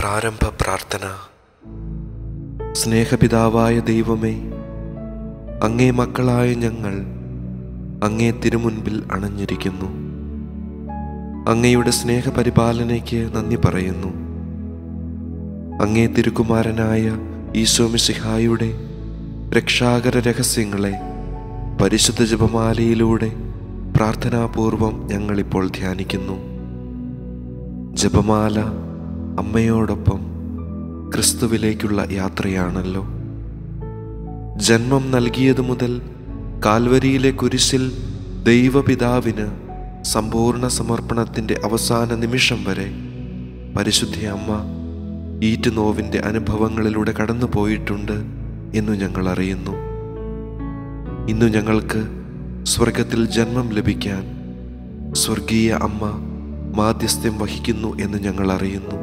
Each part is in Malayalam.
പ്രാരംഭ പ്രാർത്ഥന. സ്നേഹപിതാവായ ദൈവമേ, അങ്ങേ മക്കളായ ഞങ്ങൾ അങ്ങേ തിരുമുൻപിൽ അണഞ്ഞിരിക്കുന്നു. അങ്ങയുടെ സ്നേഹപരിപാലനയ്ക്ക് നന്ദി പറയുന്നു. അങ്ങേ തിരുകുമാരനായ ഈശോ മിശിഹായുടെ രക്ഷാകര രഹസ്യങ്ങളെ പരിശുദ്ധ ജപമാലയിലൂടെ പ്രാർത്ഥനാപൂർവം ഞങ്ങളിപ്പോൾ ധ്യാനിക്കുന്നു. ജപമാല അമ്മയോടൊപ്പം ക്രിസ്തുവിലേക്കുള്ള യാത്രയാണല്ലോ. ജന്മം നൽകിയതു മുതൽ കാൽവരിയിലെ കുരിശിൽ ദൈവപിതാവിന് സമ്പൂർണ്ണ സമർപ്പണത്തിൻ്റെ അവസാന നിമിഷം വരെ പരിശുദ്ധ അമ്മ ഈറ്റുനോവിൻ്റെ അനുഭവങ്ങളിലൂടെ കടന്നു പോയിട്ടുണ്ട് എന്നു ഞങ്ങൾ അറിയുന്നു. ഇന്നു ഞങ്ങൾക്ക് സ്വർഗത്തിൽ ജന്മം ലഭിക്കാൻ സ്വർഗീയ അമ്മ മാധ്യസ്ഥ്യം വഹിക്കുന്നു എന്ന് ഞങ്ങൾ അറിയുന്നു.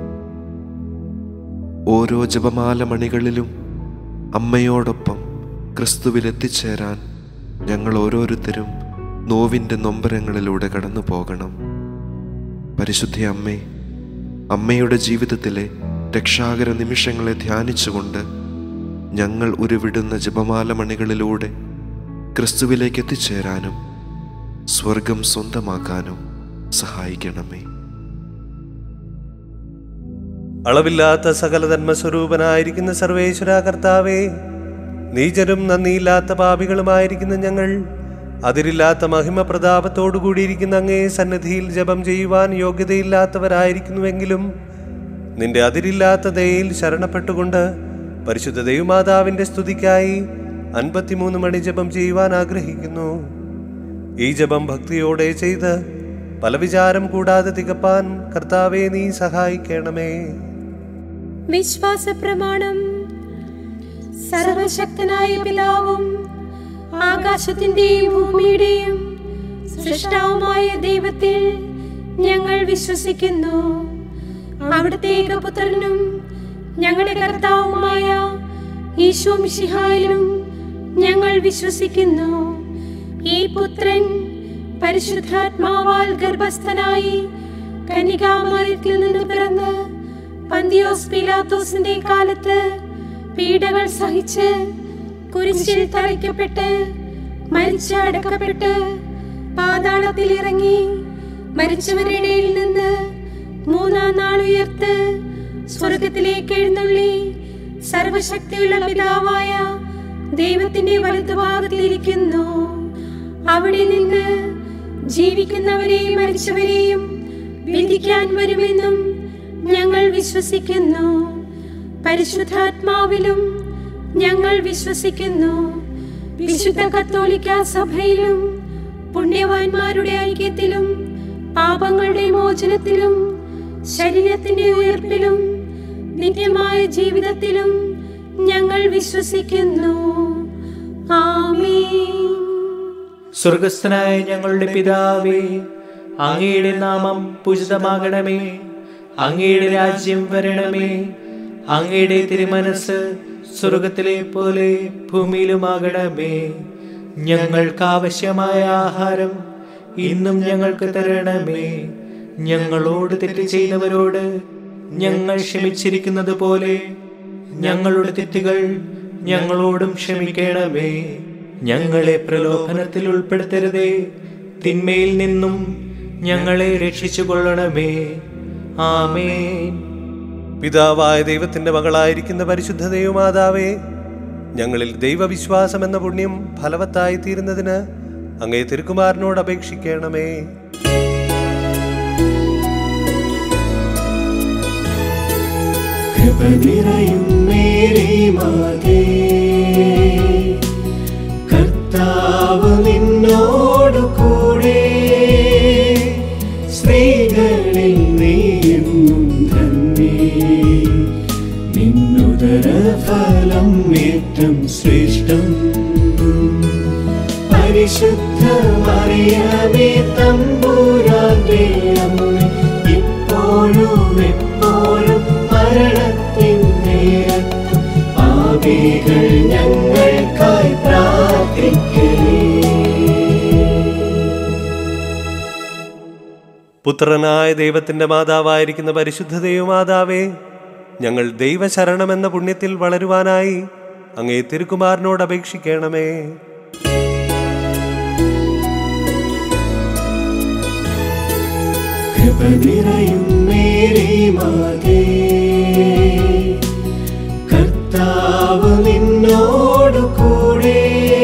ഓരോ ജപമാല മണികളിലും അമ്മയോടൊപ്പം ക്രിസ്തുവിൽ എത്തിച്ചേരാൻ ഞങ്ങൾ ഓരോരുത്തരും നോവിൻ്റെ നൊമ്പരങ്ങളിലൂടെ കടന്നു പോകണം. പരിശുദ്ധ അമ്മേ, അമ്മയുടെ ജീവിതത്തിലെ രക്ഷാകര നിമിഷങ്ങളെ ധ്യാനിച്ചുകൊണ്ട് ഞങ്ങൾ ഉരുവിടുന്ന ജപമാല മണികളിലൂടെ ക്രിസ്തുവിലേക്ക് എത്തിച്ചേരാനും സ്വർഗം സ്വന്തമാക്കാനും സഹായിക്കണമേ. അളവില്ലാത്ത സകല ധർമ്മസ്വരൂപനായിരിക്കുന്ന സർവേശ്വര കർത്താവേ, നീചരും നന്ദിയില്ലാത്ത പാപികളുമായിരിക്കുന്ന ഞങ്ങൾ അതിരില്ലാത്ത മഹിമ പ്രതാപത്തോടുകൂടിയിരിക്കുന്ന അങ്ങേ സന്നിധിയിൽ ജപം ചെയ്യുവാൻ യോഗ്യതയില്ലാത്തവരായിരിക്കുന്നുവെങ്കിലും നിന്റെ അതിരില്ലാത്ത ദയയിൽ ശരണപ്പെട്ടുകൊണ്ട് പരിശുദ്ധ ദൈവമാതാവിൻ്റെ സ്തുതിക്കായി 53 മണി ജപം ചെയ്യുവാൻ ആഗ്രഹിക്കുന്നു. ഈ ജപം ഭക്തിയോടെ ചെയ്ത് പല വിചാരം കൂടാതെ തികപ്പാൻ കർത്താവേ നീ സഹായിക്കണമേ. വിശ്വാസ പ്രമാണം. സർവശക്തനായ പിതാവും ആകാശത്തിന്റെയും ഭൂമിയുടെയും സൃഷ്ടാവുമായ ദൈവത്തിൽ ഞങ്ങൾ വിശ്വസിക്കുന്നു. അവിടുത്തെ ഏകപുത്രനും ഞങ്ങളുടെ കർത്താവുമായ ഈശോ മിശിഹായിലും ഞങ്ങൾ വിശ്വസിക്കുന്നു. ഈ പുത്രൻ പരിശുദ്ധാത്മാവാൽ ഗർഭസ്ഥനായി കന്യകാമറിയത്തിൽ നിന്ന് പിറന്ന് പന്തിയോസ് പീലാത്തോസിന്റെ കാലത്ത് പീഡകൾ സഹിച്ച് കുരിശിൽ തറയ്ക്കപ്പെട്ട് മരിച്ച് അടക്കപ്പെട്ട് പാതാളത്തിൽ ഇറങ്ങി മരിച്ചവരുടെ ഇടയിൽ നിന്ന് 3-ാം നാൾ ഉയർത്ത് സ്വർഗത്തിലേക്ക് എഴുന്നള്ളി സർവശക്തിയുള്ള പിതാവായ ദൈവത്തിന്റെ വലതുഭാഗത്തിലിരിക്കുന്നു. അവിടെ നിന്ന് ജീവിക്കുന്നവരെയും മരിച്ചവരെയും വിധിക്കാൻ വരുമെന്നും ഞങ്ങൾ വിശ്വസിക്കുന്നു. പരിശുദ്ധാത്മാവിലും ഞങ്ങൾ വിശ്വസിക്കുന്നു. വിശുദ്ധ കത്തോലിക്ക സഭയിലും പുണ്യവാന്മാരുടെ ഐക്യത്തിലും പാപങ്ങളുടെ മോചനത്തിലും ശരീരത്തിന്റെ ഉയർപ്പിലും നിത്യമായ ജീവിതത്തിലും ഞങ്ങൾ വിശ്വസിക്കുന്നു. ആമേൻ. സ്വർഗസ്ഥനായ ഞങ്ങളുടെ പിതാവേ, അങ്ങയുടെ നാമം പൂജിതമാകണമേ. അങ്ങയുടെ രാജ്യം വരണമേ. അങ്ങയുടെ തിരുമനസ് സ്വർഗത്തിലെ പോലെ ഭൂമിയിലുമാകണമേ. ഞങ്ങൾക്ക് ആവശ്യമായ ആഹാരം ഇന്നും ഞങ്ങൾക്ക് തരണമേ. ഞങ്ങളോട് തെറ്റ് ചെയ്തവരോട് ഞങ്ങൾ ക്ഷമിച്ചിരിക്കുന്നത് പോലെ ഞങ്ങളുടെ തെറ്റുകൾ ഞങ്ങളോടും ക്ഷമിക്കണമേ. ഞങ്ങളെ പ്രലോഭനത്തിൽ ഉൾപ്പെടുത്തരുതേ, തിന്മയിൽ നിന്നും ഞങ്ങളെ രക്ഷിച്ചു കൊള്ളണമേ. ആമേൻ. പിതാവായ ദൈവത്തിന്റെ മകളായിരിക്കുന്ന പരിശുദ്ധ ദൈവമാതാവേ, ഞങ്ങളിൽ ദൈവവിശ്വാസം എന്ന പുണ്യം ഫലവത്തായി തീരുന്നതിന് അങ്ങേ തിരുക്കുമാരനോട് അപേക്ഷിക്കണമേ. കർത്താവ് നിന്നോടു കൂടെ, സ്ത്രീകളിൽ നീയെന്നും ധന്യേ. നിന്നുദരഫലം ഏറ്റം ശ്രേഷ്ഠം. പരിശുദ്ധ മറിയമേ തമ്പുരാന്റെ അമ്മേ, ഇപ്പോഴും എപ്പോഴും മരണത്തിൻ നേരത്തും പാപികൾ ഞങ്ങൾക്കായി പ്രാർത്ഥിക്കണേ. പുത്രനായ ദൈവത്തിന്റെ മാതാവായിരിക്കുന്ന പരിശുദ്ധ ദൈവമാതാവേ, ഞങ്ങൾ ദൈവശരണമെന്ന പുണ്യത്തിൽ വളരുവാനായി അങ്ങേ തിരുക്കുമാരനോട് അപേക്ഷിക്കണമേ. കൃപ നിറയും മേരി മാതേ, കർത്താവ് നിന്നോടു കൂടെ,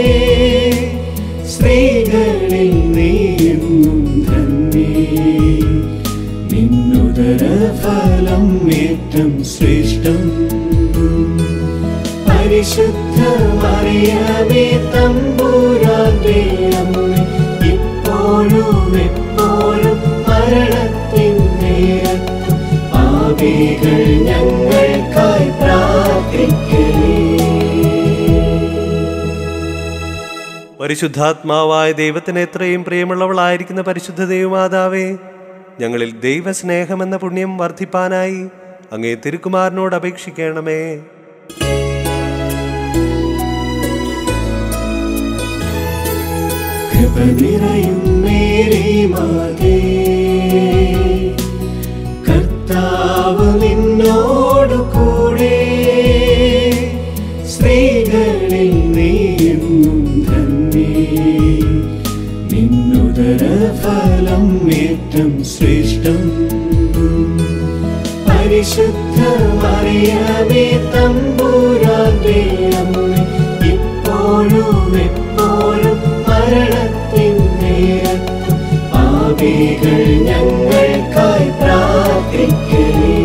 സ്ത്രീകളിൽ നീയെന്നും ധന്യേ, നിന്നുദര ഫലം ഏറ്റം ശ്രേഷ്ഠം. പരിശുദ്ധ മറിയമേ തമ്പുരാന്റെ അമ്മേ, ഇപ്പോഴും എപ്പോഴും മരണത്തിൻ നേരത്തും പാപികൾ ഞങ്ങൾക്കായി പ്രാർത്ഥിക്കണേ. പരിശുദ്ധാത്മാവായ ദൈവത്തിന് എത്രയും പ്രിയമുള്ളവളായിരിക്കുന്ന പരിശുദ്ധ ദൈവമാതാവേ, ഞങ്ങളിൽ ദൈവസ്നേഹമെന്ന പുണ്യം വർദ്ധിപ്പാനായി അങ്ങേ തിരുക്കുമാരനോട് അപേക്ഷിക്കണമേ. കൃപ നിറയും മേരി മാതേ, കർത്താവ് നിന്നോടു കൂടെ, സ്ത്രീകളിൽ നീയെന്നും ധന്യേ, നിന്നുദര ഫലം ഏറ്റം ശ്രേഷ്ഠം. പരിശുദ്ധ മറിയമേ തമ്പുരാന്റെ അമ്മേ, ഇപ്പോഴും എപ്പോഴും മരണത്തിൻ നേരത്തും പാപികൾ ഞങ്ങൾക്കായി പ്രാർത്ഥിക്കണേ.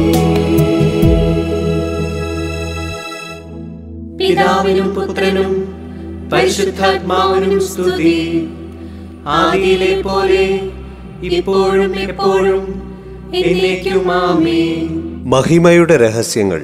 പിതാവിനും പുത്രനും പരിശുദ്ധാത്മാവിനും സ്തുതി, ആദിയിലെ പോലെ ഇപ്പോഴും എപ്പോഴും എന്നേക്കും ആമേൻ. മഹിമയുടെ രഹസ്യങ്ങൾ.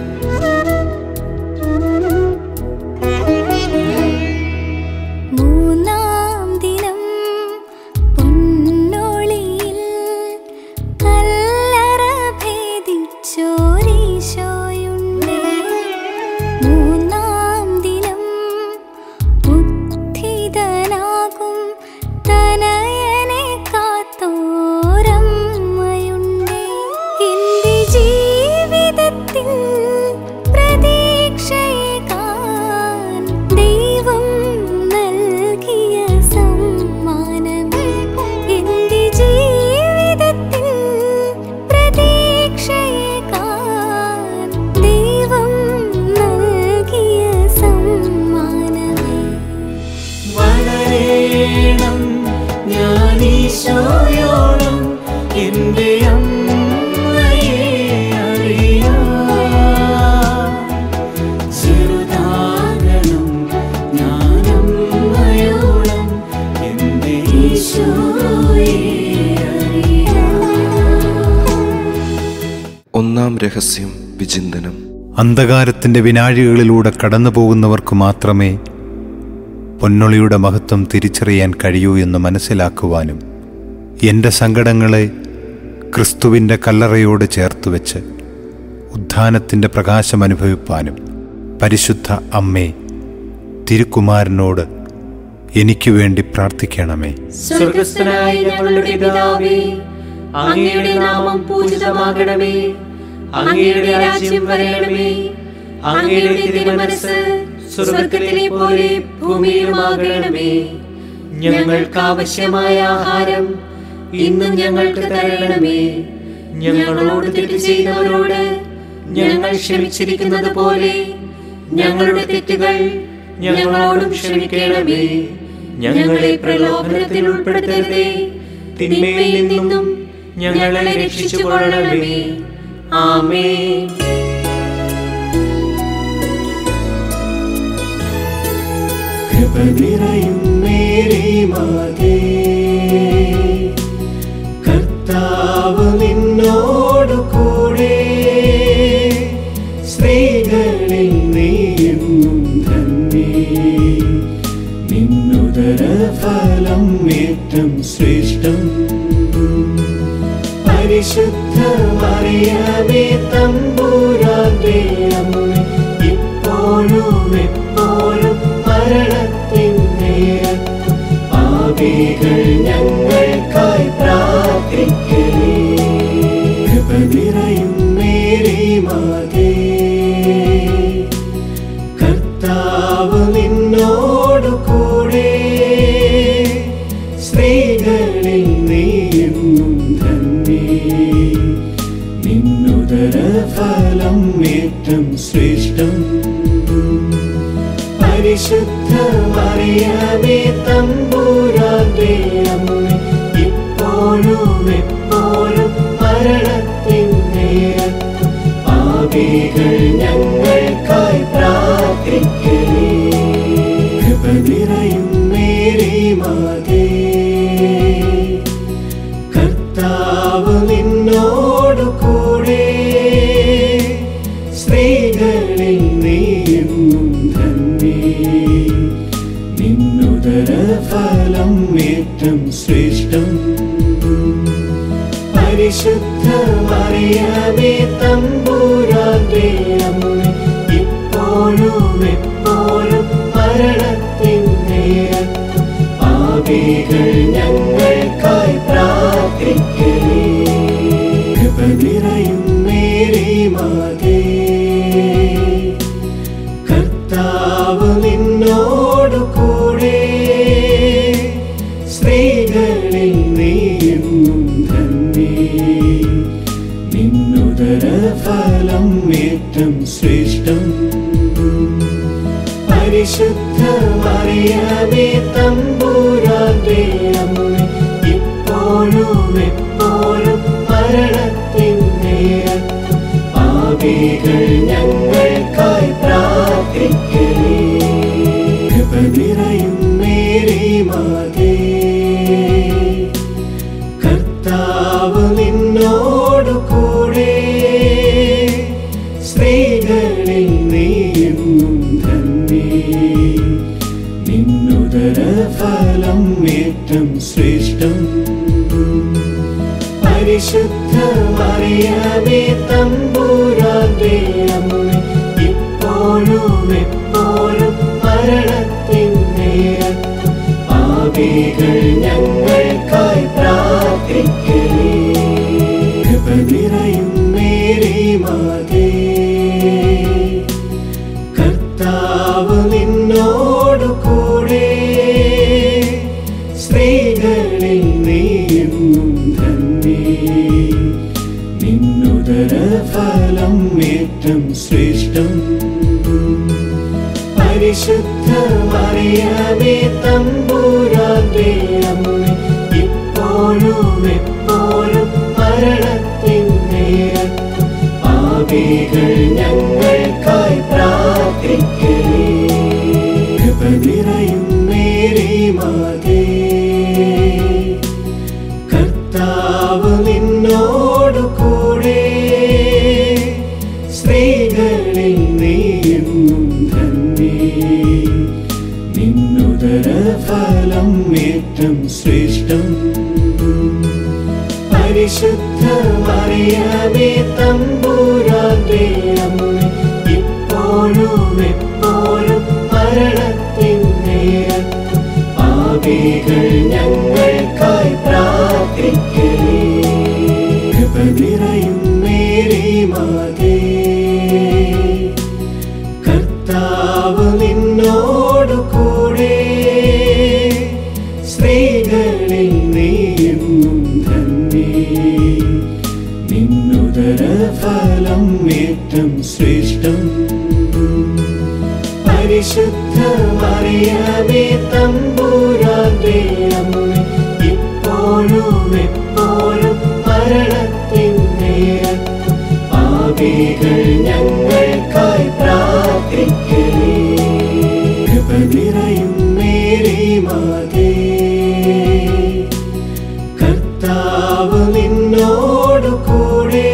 ഒന്നാം രഹസ്യം വിചിന്തനം. അന്ധകാരത്തിൻ്റെ വിനാഴികളിലൂടെ കടന്നു പോകുന്നവർക്ക് മാത്രമേ പൊന്നൊളിയുടെ മഹത്വം തിരിച്ചറിയാൻ കഴിയൂ എന്ന് മനസ്സിലാക്കുവാനും എൻ്റെ സങ്കടങ്ങളെ ക്രിസ്തുവിൻ്റെ കല്ലറയോട് ചേർത്ത് വെച്ച് ഉദ്ധാനത്തിൻ്റെ പ്രകാശം അനുഭവിപ്പാനും പരിശുദ്ധ അമ്മേ തിരുക്കുമാരനോട് എനിക്ക് വേണ്ടി പ്രാർത്ഥിക്കണമേ. സ്വർഗ്ഗസ്ഥനായ ഞങ്ങളുടെ പിതാവേ, അങ്ങയുടെ നാമം പൂജിതമാകണമേ, അങ്ങയുടെ രാജ്യം വരണമേ, അങ്ങയുടെ തിരുമനസ്സ് സ്വർഗ്ഗത്തിലെ പോലെ ഭൂമിയിലുമാകണമേ. ഞങ്ങൾക്ക് ആവശ്യമായ ആഹാരം ഇന്നും ഞങ്ങൾക്ക് തരണമേ. ഞങ്ങളോട് തെറ്റ് ചെയ്യുന്നവരോട് ഞങ്ങൾ ക്ഷമിച്ചിരിക്കുന്നത് പോലെ ഞങ്ങളുടെ തെറ്റുകൾ ഞങ്ങളോടും ക്ഷമിക്കണമേ. ഞങ്ങളെ പ്രലോഭനത്തിൽ ഉൾപ്പെടുത്തരുതേ, തിന്മയിൽ നിന്നും ഞങ്ങളെ രക്ഷിച്ചുകൊള്ളണമേ. ആമേൻ. കൃപ നിറയും മേരി മാതേ, കർത്താവ് നിന്നോടു കൂടെ, സ്ത്രീകളിൽ നീയെന്നും ധന്യേ, നിന്നുദര ഫലം ഏറ്റം ശ്രേഷ്ഠം. പരിശുദ്ധ മറിയമേ തമ്പുരാന്റെ അമ്മേ, ഇപ്പോഴും എപ്പോഴും മരണത്തിൻ നേരത്തും പാപികൾ ഞങ്ങൾക്കായി പ്രാർത്ഥിക്കണേ. കൃപ നിറയും മേരി മാതേ, നിന്നുദരഫലം ഏറ്റം ശ്രേഷ്ഠം. പരിശുദ്ധ മറിയമേ തമ്പുരാന്റെ അമ്മേ, ഇപ്പോഴും എപ്പോഴും മരണത്തിൻ നേരത്തും പാപികൾ ഞങ്ങൾക്കായി പ്രാർത്ഥിക്കണേ. കൃപ നിറയും മേരി മാതേ, കർത്താവ് നിന്നോടു കൂടെ, സ്ത്രീകളിൽ നീയും ധന്യേ. നിന്നുദരഫലം ഏറ്റം ശ്രേഷ്ഠം. പരിശുദ്ധ മറിയമേ തമ്പുരാന്റെ അമ്മേ, ഇപ്പോഴും എപ്പോഴും മരണത്തിൻ നേരത്തും പാപികൾ ഞങ്ങൾക്കായി പ്രാർത്ഥിക്കണേ. കൃപ നിറയും മേരി മാതേ, കർത്താവ് നിന്നോടു കൂടെ, സ്ത്രീകളിൽ നീയും ധന്യേ. നിന്നുദരഫലം ഏറ്റം ശ്രേഷ്ഠം. പരിശുദ്ധ മറിയമേ തമ്പുരാന്റെ അമ്മേ, ഇപ്പോഴും എപ്പോഴും മരണത്തിൻ നേരത്തും പാപികൾ ഞങ്ങൾക്കായി പ്രാർത്ഥിക്കണേ. കൃപ നിറയും മേരി മാതേ, കർത്താവ് നിന്നോടു കൂടെ, സ്ത്രീകളിൽ നീയും ധന്യേ. നിന്നുദരഫലം ഏറ്റം ശ്രേഷ്ഠം. പരിശുദ്ധ മറിയമേ തമ്പുരാന്റെ അമ്മേ, ഇപ്പോഴും എപ്പോഴും മരണത്തിൻ നേരത്തും പാപികൾ ഞങ്ങൾക്കായി പ്രാർത്ഥിക്കണേ. കൃപ നിറയും മേരി മാതേ, കർത്താവ് നിന്നോടു കൂടെ, സ്ത്രീകളിൽ നീയും ധന്യേ. നിന്നുദരഫലം ഏറ്റം ശ്രേഷ്ഠം. പരിശുദ്ധ മറിയമേ തമ്പുരാന്റെ അമ്മേ, ഇപ്പോഴും എപ്പോഴും മരണത്തിൻ നേരത്തും പാപികൾ ഞങ്ങൾക്കായി പ്രാർത്ഥിക്കണേ. കൃപ നിറയും മേരി മാതേ, കർത്താവ് നിന്നോടു കൂടെ, സ്ത്രീകളിൽ നീയും ധന്യേ. നിന്നുദരഫലം ഏറ്റം ശ്രേഷ്ഠം. പരിശുദ്ധ മറിയമേ തമ്പുരാന്റെ അമ്മേ, ഇപ്പോഴും എപ്പോഴും മരണത്തിൻ നേരത്തും പാപികൾ ഞങ്ങൾക്കായി പ്രാർത്ഥിക്കണേ. കൃപ നിറയും മേരി മാതേ, കർത്താവ് നിന്നോടു കൂടെ, സ്ത്രീകളിൽ നീയും ധന്യേ. നിന്നുദരഫലം ഏറ്റം ശ്രേഷ്ഠം. പരിശുദ്ധ മറിയമേ തമ്പുരാന്റെ അമ്മേ, ഇപ്പോഴും എപ്പോഴും മരണത്തിൻ നേരത്തും പാപികൾ ഞങ്ങൾക്കായി പ്രാർത്ഥിക്കണേ. കൃപ നിറയും മേരി മാതേ, കർത്താവ് നിന്നോടു കൂടെ,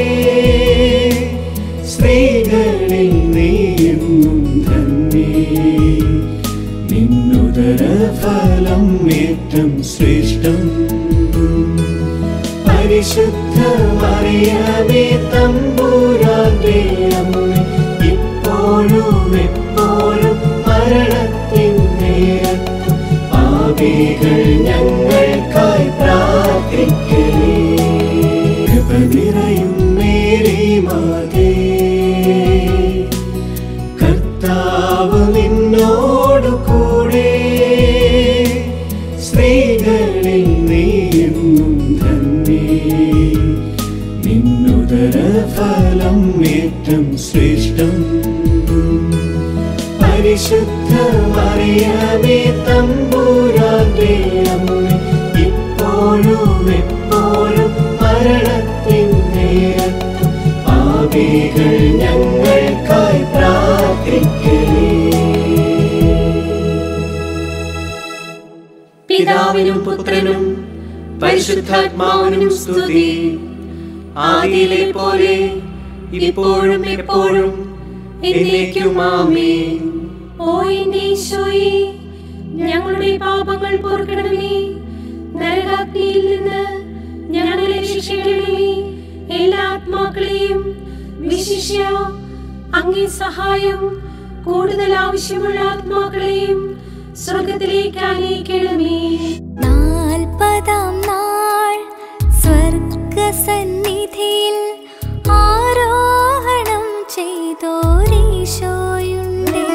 സ്ത്രീകളിൽ നീയും ധന്യേ. നിന്നുദരഫലം ഏറ്റം ശ്രേഷ്ഠം. പരിശുദ്ധ മറിയമേ തമ്പുരാന്റെ അമ്മേ, ഇപ്പോഴും എപ്പോഴും മരണത്തിൻ നേരത്തും പാപികൾ ഞങ്ങൾക്കായി പ്രാർത്ഥിക്കണേ. കൃപ നിറയും മേരി മാതേ, കർത്താവ് നിന്നോടു കൂടെ, സ്ത്രീകളിൽ നീയും ധന്യേ. നിന്നുദരഫലം ഫലം ഏറ്റവും ശ്രേഷ്ഠം. പരിശുദ്ധ മറിയമേ തമ്പുരാന്റെ അമ്മേ, ഇപ്പോഴും എപ്പോഴും മരണത്തിൻ നേരത്തും പാപികൾ ഞങ്ങൾക്കായി പ്രാർത്ഥിക്കണേ. പിതാവിനും പുത്രനും പരിശുദ്ധാത്മാവിനും സ്തുതി. ആദിയിലെ പോലെ ഇപ്പോഴും എപ്പോഴും എന്നേക്കും ആമേൻ. ഓ എന്റെ ഈശോയേ, ഞങ്ങളുടെ പാപങ്ങൾ പൊറുക്കണമേ, നരകാഗ്നിയിൽ നിന്ന് ഞങ്ങളെ രക്ഷിക്കണമേ. എല്ലാ ആത്മാക്കളെയും വിശിഷ്യ അങ്ങേ സഹായം കൂടുതൽ ആവശ്യമുള്ള ആത്മാക്കളെയും സ്വർഗത്തിലേക്ക് ആനയിക്കണമേ. 40-ാം നാൾ സ്വർഗസന്നിധിയിൽ ആരോഹണം ചെയ്തോരീശോയുണ്ടേ.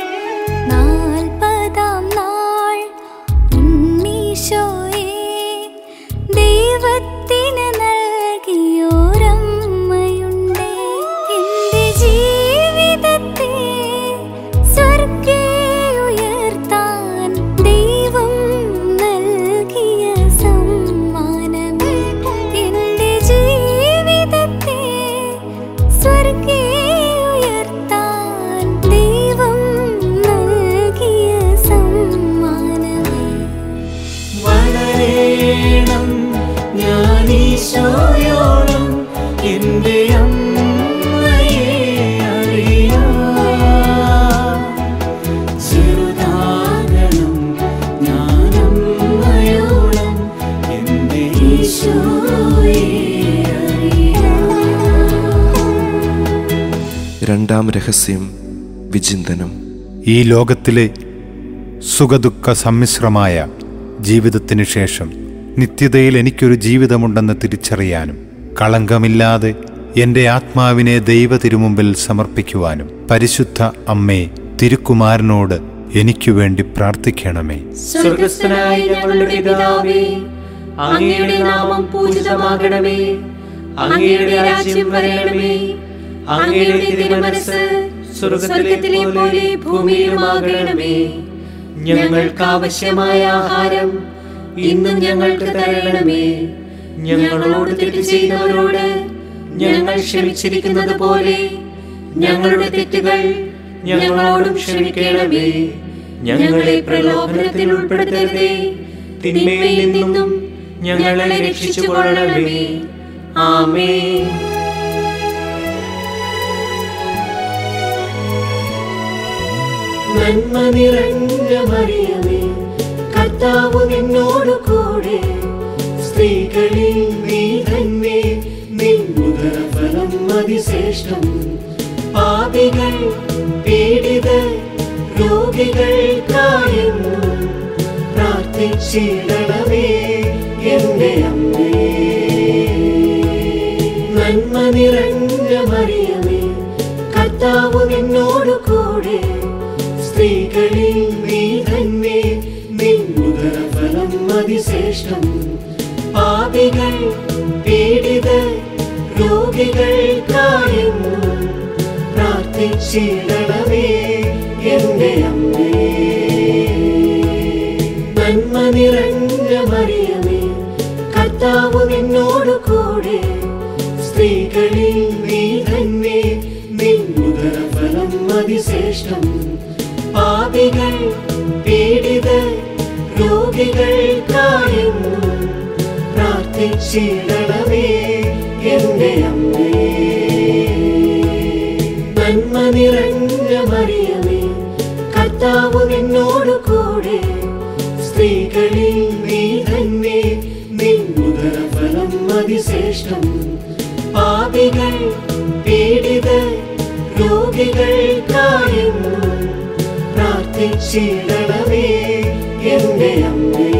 40-ാം നാൾ ഉണ്ണീശോയെ ദൈവത്തിന് നൽകിയോരമ്മയുണ്ടേ. എന്റെ ജീവിതത്തെ സ്വർഗേ ഉയർത്താൻ ദൈവം നൽകിയ സമ്മാനമേ. എന്റെ ജീവിതത്തെ സ്വർഗേ ഉയർത്താൻ ദൈവം നൽകിയ സമ്മാനമേ. വളരേണം ഞാനീശോയോളം എന്റെ അമ്മയെ അറിയാം. ചെറുതാകണം ഞാനമ്മയോളം എന്റെ ഈശോയെ അറിയാം. രണ്ടാം രഹസ്യം വിചിന്തനം. ഈ ലോകത്തിലെ സുഖദുഃഖ സമ്മിശ്രമായ ജീവിതത്തിന് ശേഷം നിത്യതയിൽ എനിക്കൊരു ജീവിതമുണ്ടെന്ന് തിരിച്ചറിയാനും കളങ്കമില്ലാതെ എൻ്റെ ആത്മാവിനെ ദൈവ തിരുമുമ്പിൽ സമർപ്പിക്കുവാനും പരിശുദ്ധ അമ്മേ, തിരുക്കുമാരനോട് എനിക്കു വേണ്ടി പ്രാർത്ഥിക്കണമേ. സ്വർഗസ്ഥനായ ഞങ്ങളുടെ പിതാവേ, അങ്ങയുടെ നാമം പൂജിതമാകണമേ. അങ്ങയുടെ രാജ്യം വരണമേ. അങ്ങയുടെ തിരുമനസ്സ് സ്വർഗത്തിലെ പോലെ ഭൂമിയിലുമാകണമേ. ഞങ്ങൾക്ക് ആവശ്യമായ ആഹാരം ഇന്നും ഞങ്ങൾക്ക് തരണമേ. ഞങ്ങളോട് തെറ്റ് ചെയ്തവരോട് ഞങ്ങൾ ക്ഷമിച്ചിരിക്കുന്നത് പോലെ ഞങ്ങളുടെ തെറ്റുകൾ ഞങ്ങളോടും ക്ഷമിക്കണമേ. ഞങ്ങളെ പ്രലോഭനത്തിൽ ഉൾപ്പെടുത്തരുതേ, തിന്മയിൽ നിന്നും ഞങ്ങളെ രക്ഷിച്ചുകൊള്ളണമേ. ആമേൻ. നന്മ നിറഞ്ഞ മറിയമേ, കർത്താവ് നിന്നോടു കൂടെ, സ്ത്രീകളിൽ നീ തന്നെ, നിൻ ഉദരഫലം അതിശ്രേഷ്ഠം. പാപികൾ പീഡിതർ രോഗികൾക്കായെന്നും പ്രാർത്ഥിച്ചിടണമേ എന്റെ അമ്മേ. നന്മ നിറഞ്ഞ മറിയമേ, കർത്താവ് നിന്നോടു കൂടെ, സ്ത്രീകളിൽ നീ തന്നെ, നിൻ ഉദരഫലം അതിശ്രേഷ്ഠം. പാപികൾ പീഡിതർ രോഗികൾക്കായെന്നും പ്രാർത്ഥിച്ചിടണമേ എന്റെ അമ്മേ. നന്മ നിറഞ്ഞ മറിയമേ, കർത്താവ് നിന്നോടു കൂടെ, സ്ത്രീകളിൽ നീ തന്നെ, നിൻ ഉദരഫലം അതിശ്രേഷ്ഠം. പാപികൾ പീഡിതർ രോഗികൾക്കായെന്നും പ്രാർത്ഥിച്ചിടണമേ എന്റെ അമ്മേ. നന്മ നിറഞ്ഞ മറിയമേ, കർത്താവ് നിന്നോടു കൂടെ, സ്ത്രീകളിൽ നീ തന്നെ, നിൻ ഉദരഫലം അതിശ്രേഷ്ഠം. പാപികൾ പീഡിതർ രോഗികൾക്കായെന്നും പ്രാർത്ഥിച്ചിടണമേ എന്റെ അമ്മേ.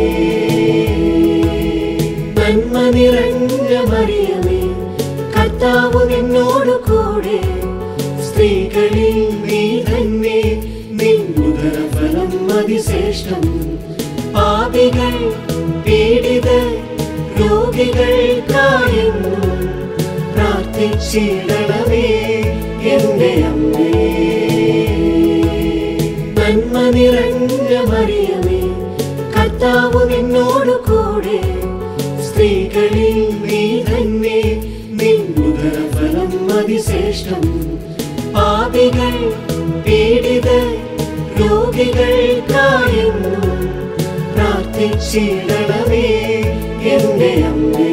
നന്മ നിറഞ്ഞ മറിയമേ, കർത്താവ് നിന്നോടു കൂടെ, സ്ത്രീകളിൽ നീ തന്നെ, നിൻ ഉദരഫലം അതിശ്രേഷ്ഠം. പാപികൾ പീഡിതർ രോഗികൾക്കായെന്നും പ്രാർത്ഥിച്ചിടണമേ പ്രാർത്ഥിച്ചിടണമേ എന്റെ അമ്മേ. നന്മ നിറഞ്ഞ മറിയമേ, കർത്താവ് നിന്നോടു കൂടെ, സ്ത്രീകളിൽ നീ തന്നെ, നിൻ ഉദരഫലം അതിശ്രേഷ്ഠം. പാപികൾ പീഡിതർ രോഗികൾക്കായെന്നും പ്രാർത്ഥിച്ചിടണമേ എന്റെ അമ്മേ.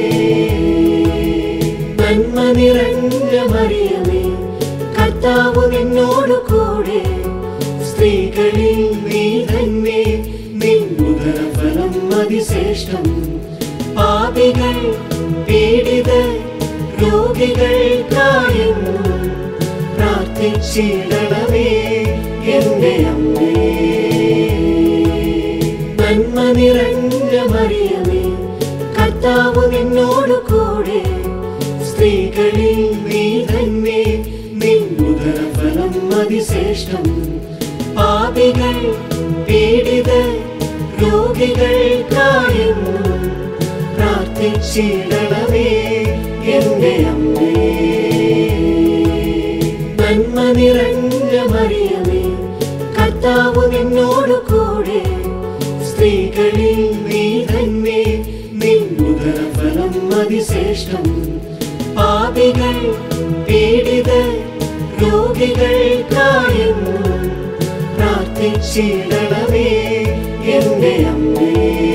നന്മ നിറഞ്ഞ മറിയമേ, കർത്താവ് നിന്നോടു കൂടെ, സ്ത്രീകളിൽ നീ തന്നെ, നിൻ ഉദരഫലം അതിശ്രേഷ്ഠം. പാപികൾ പീഡിതർ രോഗികൾക്കായെന്നും പ്രാർത്ഥിച്ചിടണമേ എന്റെ അമ്മേ. നന്മ നിറഞ്ഞ മറിയമേ, കർത്താവ് നിന്നോടു കൂടെ, സ്ത്രീകളിൽ നീ തന്നെ, നിൻ ഉദരഫലം അതിശ്രേഷ്ഠം. പാപികൾ പീഡിതർ രോഗികൾക്കായെന്നും പ്രാർത്ഥിച്ചിടണമേ എന്റെ അമ്മേ. നന്മ നിറഞ്ഞ മറിയമേ, കർത്താവ് നിന്നോടു കൂടെ, സ്ത്രീകളിൽ നീ തന്നെ, നിൻ ഉദരഫലം അതിശ്രേഷ്ഠം. പാപികൾ പീഡിതർ രോഗികൾക്കായെന്നും പ്രാർത്ഥിച്ചിടണമേ എന്റെ അമ്മേ.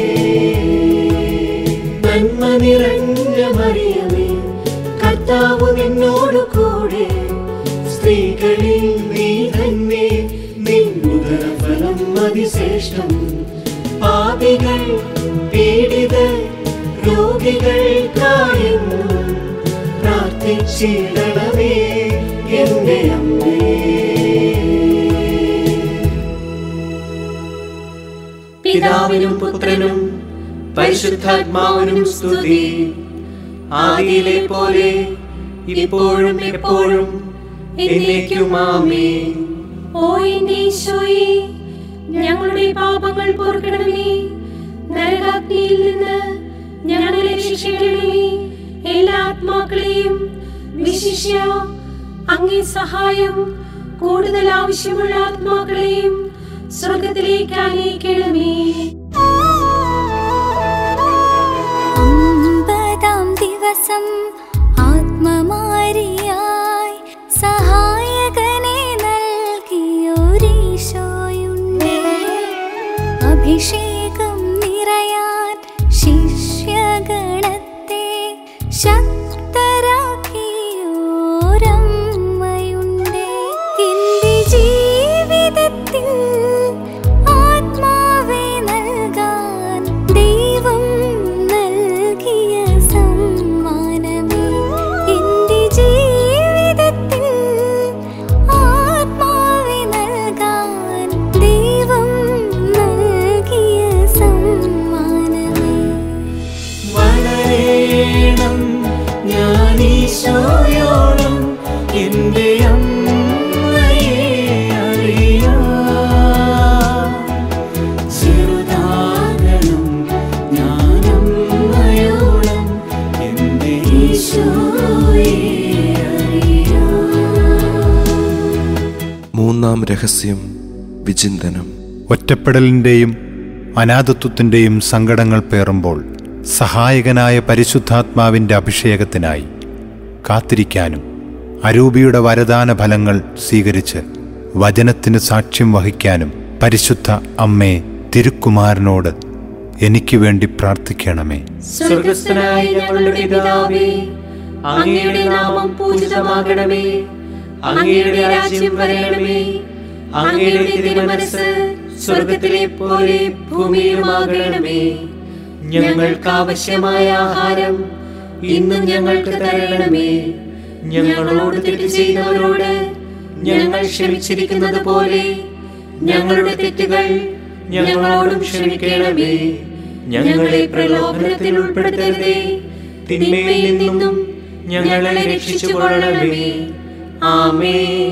നന്മ നിറഞ്ഞ മറിയമേ, കർത്താവ് നിന്നോടു കൂടെ, സ്ത്രീകളിൽ നീ തന്നെ, നിൻ ഉദരഫലം അതിശ്രേഷ്ഠം. പാപികൾ പീഡിതർ രോഗികൾക്കായെന്നും പ്രാർത്ഥിച്ചിടണമേ എന്റെ അമ്മേ. പിതാവിനും പുത്രനും പരിശുദ്ധാത്മാവിനും സ്തുതി. ആദിയിലെ പോലെ ഇപ്പോഴും എപ്പോഴും എന്നേക്കും ആമേൻ. ഓ എന്റെ ഈശോയേ, ഞങ്ങളുടെ പാപങ്ങൾ പൊറുക്കണമേ. നരകാഗ്നിയിൽ നിന്ന് ഞങ്ങളെ രക്ഷിക്കണമേ. എല്ലാ ആത്മാക്കളെയും വിശിഷ്യ അങ്ങേ സഹായം കൂടുതൽ ആവശ്യമുള്ള ആത്മാക്കളെയും സ്വർഗത്തിലേക്ക് അനയിക്കണമേ. 50-ാം ദിവസം ആത്മമാരിയായി സഹായകനെ നൽകിയൊരീശോയുണ്ടേ. അഭിഷേകം നിറയാൻ ശിഷ്യഗണത്തെ ശക്തരാക്കിയോരമ്മയുണ്ടേ. എന്റെ ജീവിതത്തിൽ ആത്മാവെ നൽകാൻ ദൈവം നൽകിയ സമ്മാനമേ. എന്റെ ജീവിതത്തിൽ ആത്മാവെ നൽകാൻ ദൈവം നൽകിയ സമ്മാനമേ. വളരേണം ഞാൻ ഈശോയോളം എന്റെ അമ്മയെ അറിയാം. ചെറുതാകണം ഞാൻ അമ്മയോളം എന്റെ ഈശോയെ അറിയാം. മൂന്നാം രഹസ്യം വിചിന്തനം. ഒറ്റപ്പെടലിൻ്റെയും അനാഥത്വത്തിൻ്റെയും സങ്കടങ്ങൾ പേറുമ്പോൾ സഹായകനായ പരിശുദ്ധാത്മാവിൻ്റെ അഭിഷേകത്തിനായി കാത്തിരിക്കാനും അരൂപിയുടെ വരദാന ഫലങ്ങൾ സ്വീകരിച്ച് വചനത്തിന് സാക്ഷ്യം വഹിക്കാനും പരിശുദ്ധ അമ്മേ തിരുക്കുമാരനോട് എനിക്ക് വേണ്ടി പ്രാർത്ഥിക്കണമേ. സ്വർഗസ്ഥനായ ഞങ്ങളുടെ പിതാവേ, അങ്ങയുടെ നാമം പൂജിതമാകണമേ. അങ്ങയുടെ രാജ്യം വരണമേ. അങ്ങയുടെ തിരുമനസ്സ് സ്വർഗത്തിലെ പോലെ ഭൂമിയിലുമാകണമേ. ഞങ്ങൾക്ക് ആവശ്യമായ ആഹാരം ഇന്നും ഞങ്ങൾക്ക് തരണമേ. ഞങ്ങളോട് തെറ്റ് ചെയ്യുന്നവരോട് ഞങ്ങൾ ക്ഷമിച്ചിരിക്കുന്നത് പോലെ ഞങ്ങളുടെ തെറ്റുകൾ ഞങ്ങളോടും ക്ഷമിക്കണമേ. ഞങ്ങളെ പ്രലോഭനത്തിൽ ഉൾപ്പെടുത്തരുതേ, തിന്മയിൽ നിന്നും ഞങ്ങളെ രക്ഷിച്ചുകൊള്ളണമേ. ആമേൻ.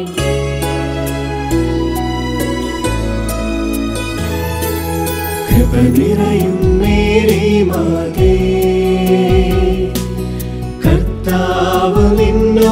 കൃപ നിറയും മേരി മാതേ, കർത്താവ് നിന്നോടുകൂടെ,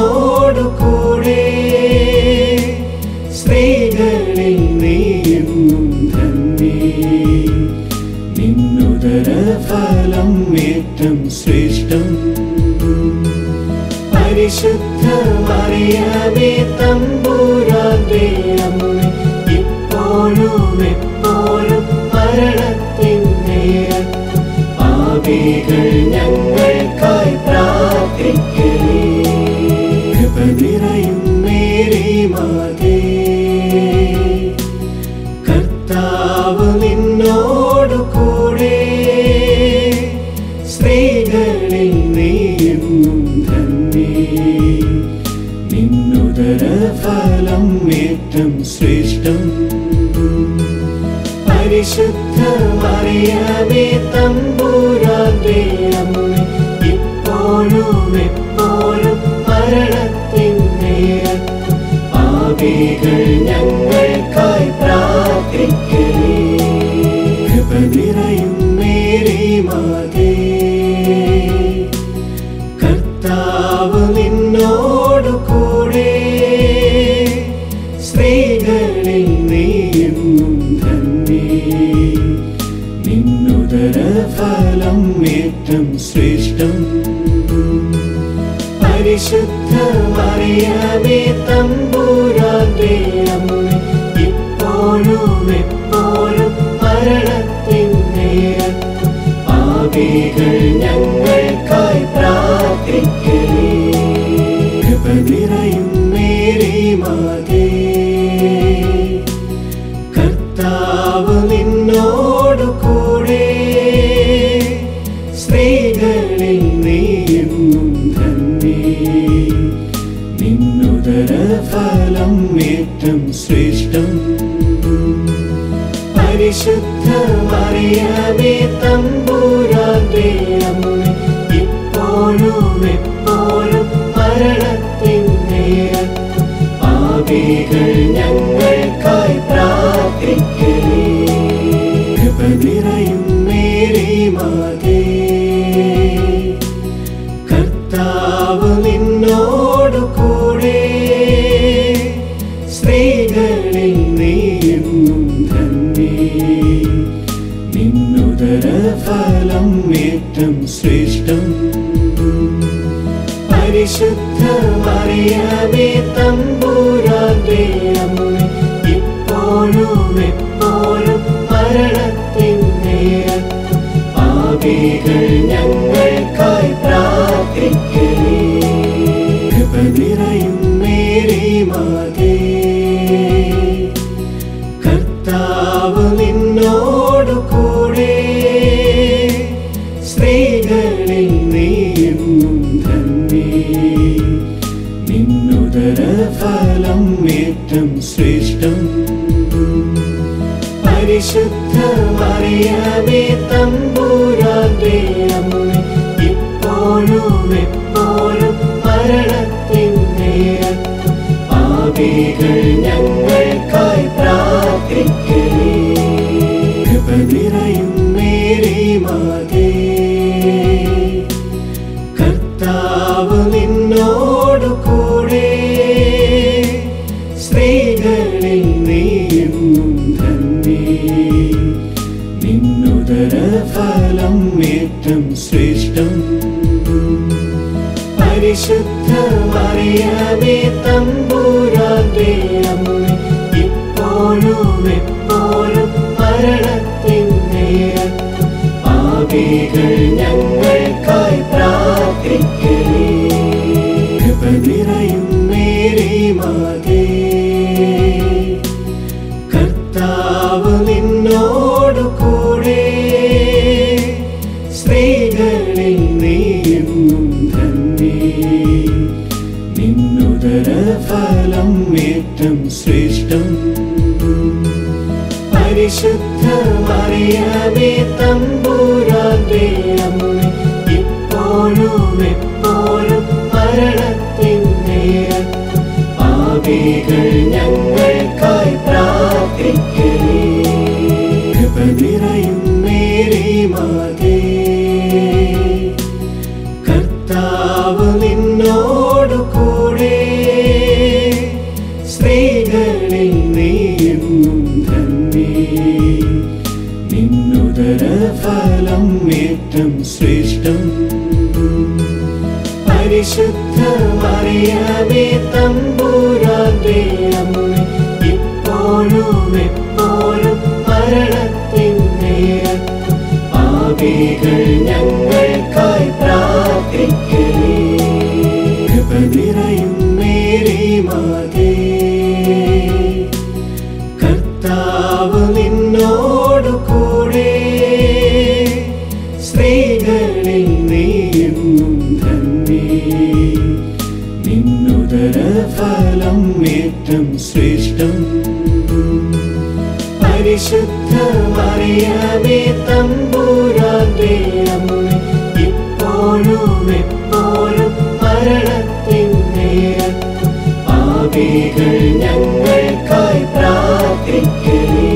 മറിയമേ തമ്പുരാന്റെ അമ്മേ, ഇപ്പോഴും എപ്പോഴും മരണത്തിൻ നേരത്തും പാപികൾ ഞങ്ങൾക്കായി പ്രാർത്ഥിക്കണേ. കൃപ നിറയും മേരി മാതേ, കർത്താവ് നിന്നോടു കൂടെ, സ്ത്രീകളിൽ നീയെന്നും ധന്യേ, നിന്നുദര ഫലം ഏറ്റം ശ്രേഷ്ഠം. പരിശുദ്ധ മറിയമേ തമ്പുരാന്റെ അമ്മേ, ഇപ്പോഴും എപ്പോഴും മരണത്തിൻ നേരത്തും പാപികൾ ഞങ്ങൾക്കായി പ്രാർത്ഥിക്കണേ. കൃപ നിറയും മേരി മാതേ, കർത്താവ് നിന്നോടു കൂടെ, സ്ത്രീകളിൽ നീയെന്നും ധന്യേ, നിന്നുദര ഫലം ഏറ്റം ശ്രേഷ്ഠം. പരിശുദ്ധ മറിയമേ തമ്പുരാന്റെ അമ്മേ, ഇപ്പോഴും എപ്പോഴും മരണത്തിൻ നേരത്തും പാപികൾ ഞങ്ങൾക്കായി പ്രാർത്ഥിക്കണേ. കൃപ നിറയും മേരി മാതേ, കർത്താവ് നിന്നോടു കൂടെ, സ്ത്രീകളിൽ നീയെന്നും ധന്യേ, നിന്നുദര ഫലം ഏറ്റം ശ്രേഷ്ഠം. പരിശുദ്ധ മറിയമേ തമ്പുരാന്റെ അമ്മേ, ഇപ്പോഴും എപ്പോഴും മരണത്തിൻ നേരത്തും പാപികൾ ഞങ്ങൾക്കായി പ്രാർത്ഥിക്കണേ. കൃപ നിറയും മേരി മാതേ, കർത്താവ് നിന്നോടു കൂടെ, സ്ത്രീകളിൽ നീയെന്നും ധന്യേ, നിന്നുദര ഫലം ഏറ്റം ശ്രേഷ്ഠം. പരിശുദ്ധ മറിയമേ തമ്പുരാന്റെ അമ്മേ, ഇപ്പോഴും എപ്പോഴും മരണത്തിൻ നേരത്തും പാപികൾ ഞങ്ങൾക്കായി പ്രാർത്ഥിക്കണേ. കൃപ നിറയും മേരി മാതേ, കർത്താവ് നിന്നോടു കൂടെ, സ്ത്രീകളിൽ നീയെന്നും ധന്യേ, നിന്നുദര ഫലം ഏറ്റം ശ്രേഷ്ഠം. പരിശുദ്ധ മറിയമേ തമ്പുരാന്റെ അമ്മേ, ഇപ്പോഴും എപ്പോഴും മരണത്തിൻ നേരത്തും പാപികൾ ഞങ്ങൾക്കായി പ്രാർത്ഥിക്കണേ. കൃപ നിറയും മേരി മാതേ, കർത്താവ് നിന്നോടു കൂടെ, സ്ത്രീകളിൽ നീയെന്നും ധന്യേ, നിന്നുദര ഫലം ഏറ്റം ശ്രേഷ്ഠം. പരിശുദ്ധ മറിയമേ തമ്പുരാന്റെ അമ്മേ, ഇപ്പോഴും എപ്പോഴും മരണത്തിൻ നേരത്തും പാപികൾ ഞങ്ങൾക്കായി പ്രാർത്ഥിക്കണേ. കൃപ നിറയും മേരി മാതേ, കർത്താവ് നിന്നോടു കൂടെ, സ്ത്രീകളിൽ നീയെന്നും ധന്യേ, നിന്നുദര ഫലം ഏറ്റം ശ്രേഷ്ഠം. പരിശുദ്ധ മറിയമേ തമ്പുരാന്റെ അമ്മേ, ഇപ്പോഴും എപ്പോഴും മരണത്തിൻ നേരത്തും പാപികൾ ഞങ്ങൾക്കായി പ്രാർത്ഥിക്കണേ. കൃപ നിറയും മേരി മാതേ, കർത്താവ് നിന്നോടു കൂടെ, സ്ത്രീകളിൽ നീയെന്നും ധന്യേ, നിന്നുദര ഫലം ഏറ്റം ശ്രേഷ്ഠം. പരിശുദ്ധ മറിയമേ തമ്പുരാന്റെ മാതേ, കർത്താവ് നിന്നോടു കൂടെ, സ്ത്രീകളിൽ നീയെന്നും ധന്യേ, നിന്നുദരഫലം ഏറ്റം ശ്രേഷ്ഠം. പരിശുദ്ധ മറിയമേ തമ്പുരാന്റെ അമ്മേ, ഇപ്പോഴും എപ്പോഴും മരണത്തിൻ നേരത്തും പാപികൾ ഞങ്ങൾക്കായി പ്രാർത്ഥിക്കണേ.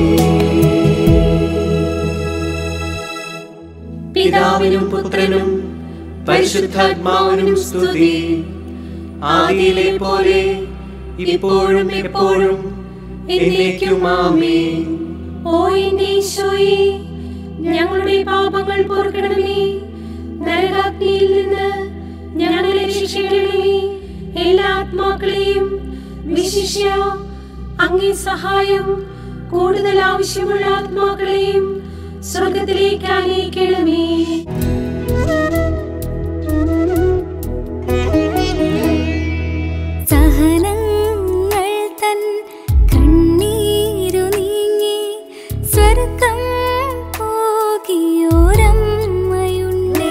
പിതാവിനും പുത്രനും പരിശുദ്ധാത്മാവിനും സ്തുതി, ആദിയിലെ പോലെ ഇപ്പോഴും എപ്പോഴും എന്നേക്കും ആമേൻ. ഓ എന്റെ ഈശോയേ, ഞങ്ങളുടെ പാപങ്ങൾ പൊറുക്കണമേ, നരകാഗ്നിയിൽ നിന്ന് ഞങ്ങളെ രക്ഷിക്കണമേ. എല്ലാ ആത്മാക്കളെയും വിശിഷ്യ അങ്ങേ സഹായം കൂടുതൽ ആവശ്യമുള്ള ആത്മാക്കളെയും സ്വർഗത്തിലേക്ക് അനയിക്കണമേ. സഹനങ്ങൾ തൻ കണ്ണീരു നീങ്ങി സ്വർഗം പോകിയോരമ്മയുണ്ടേ,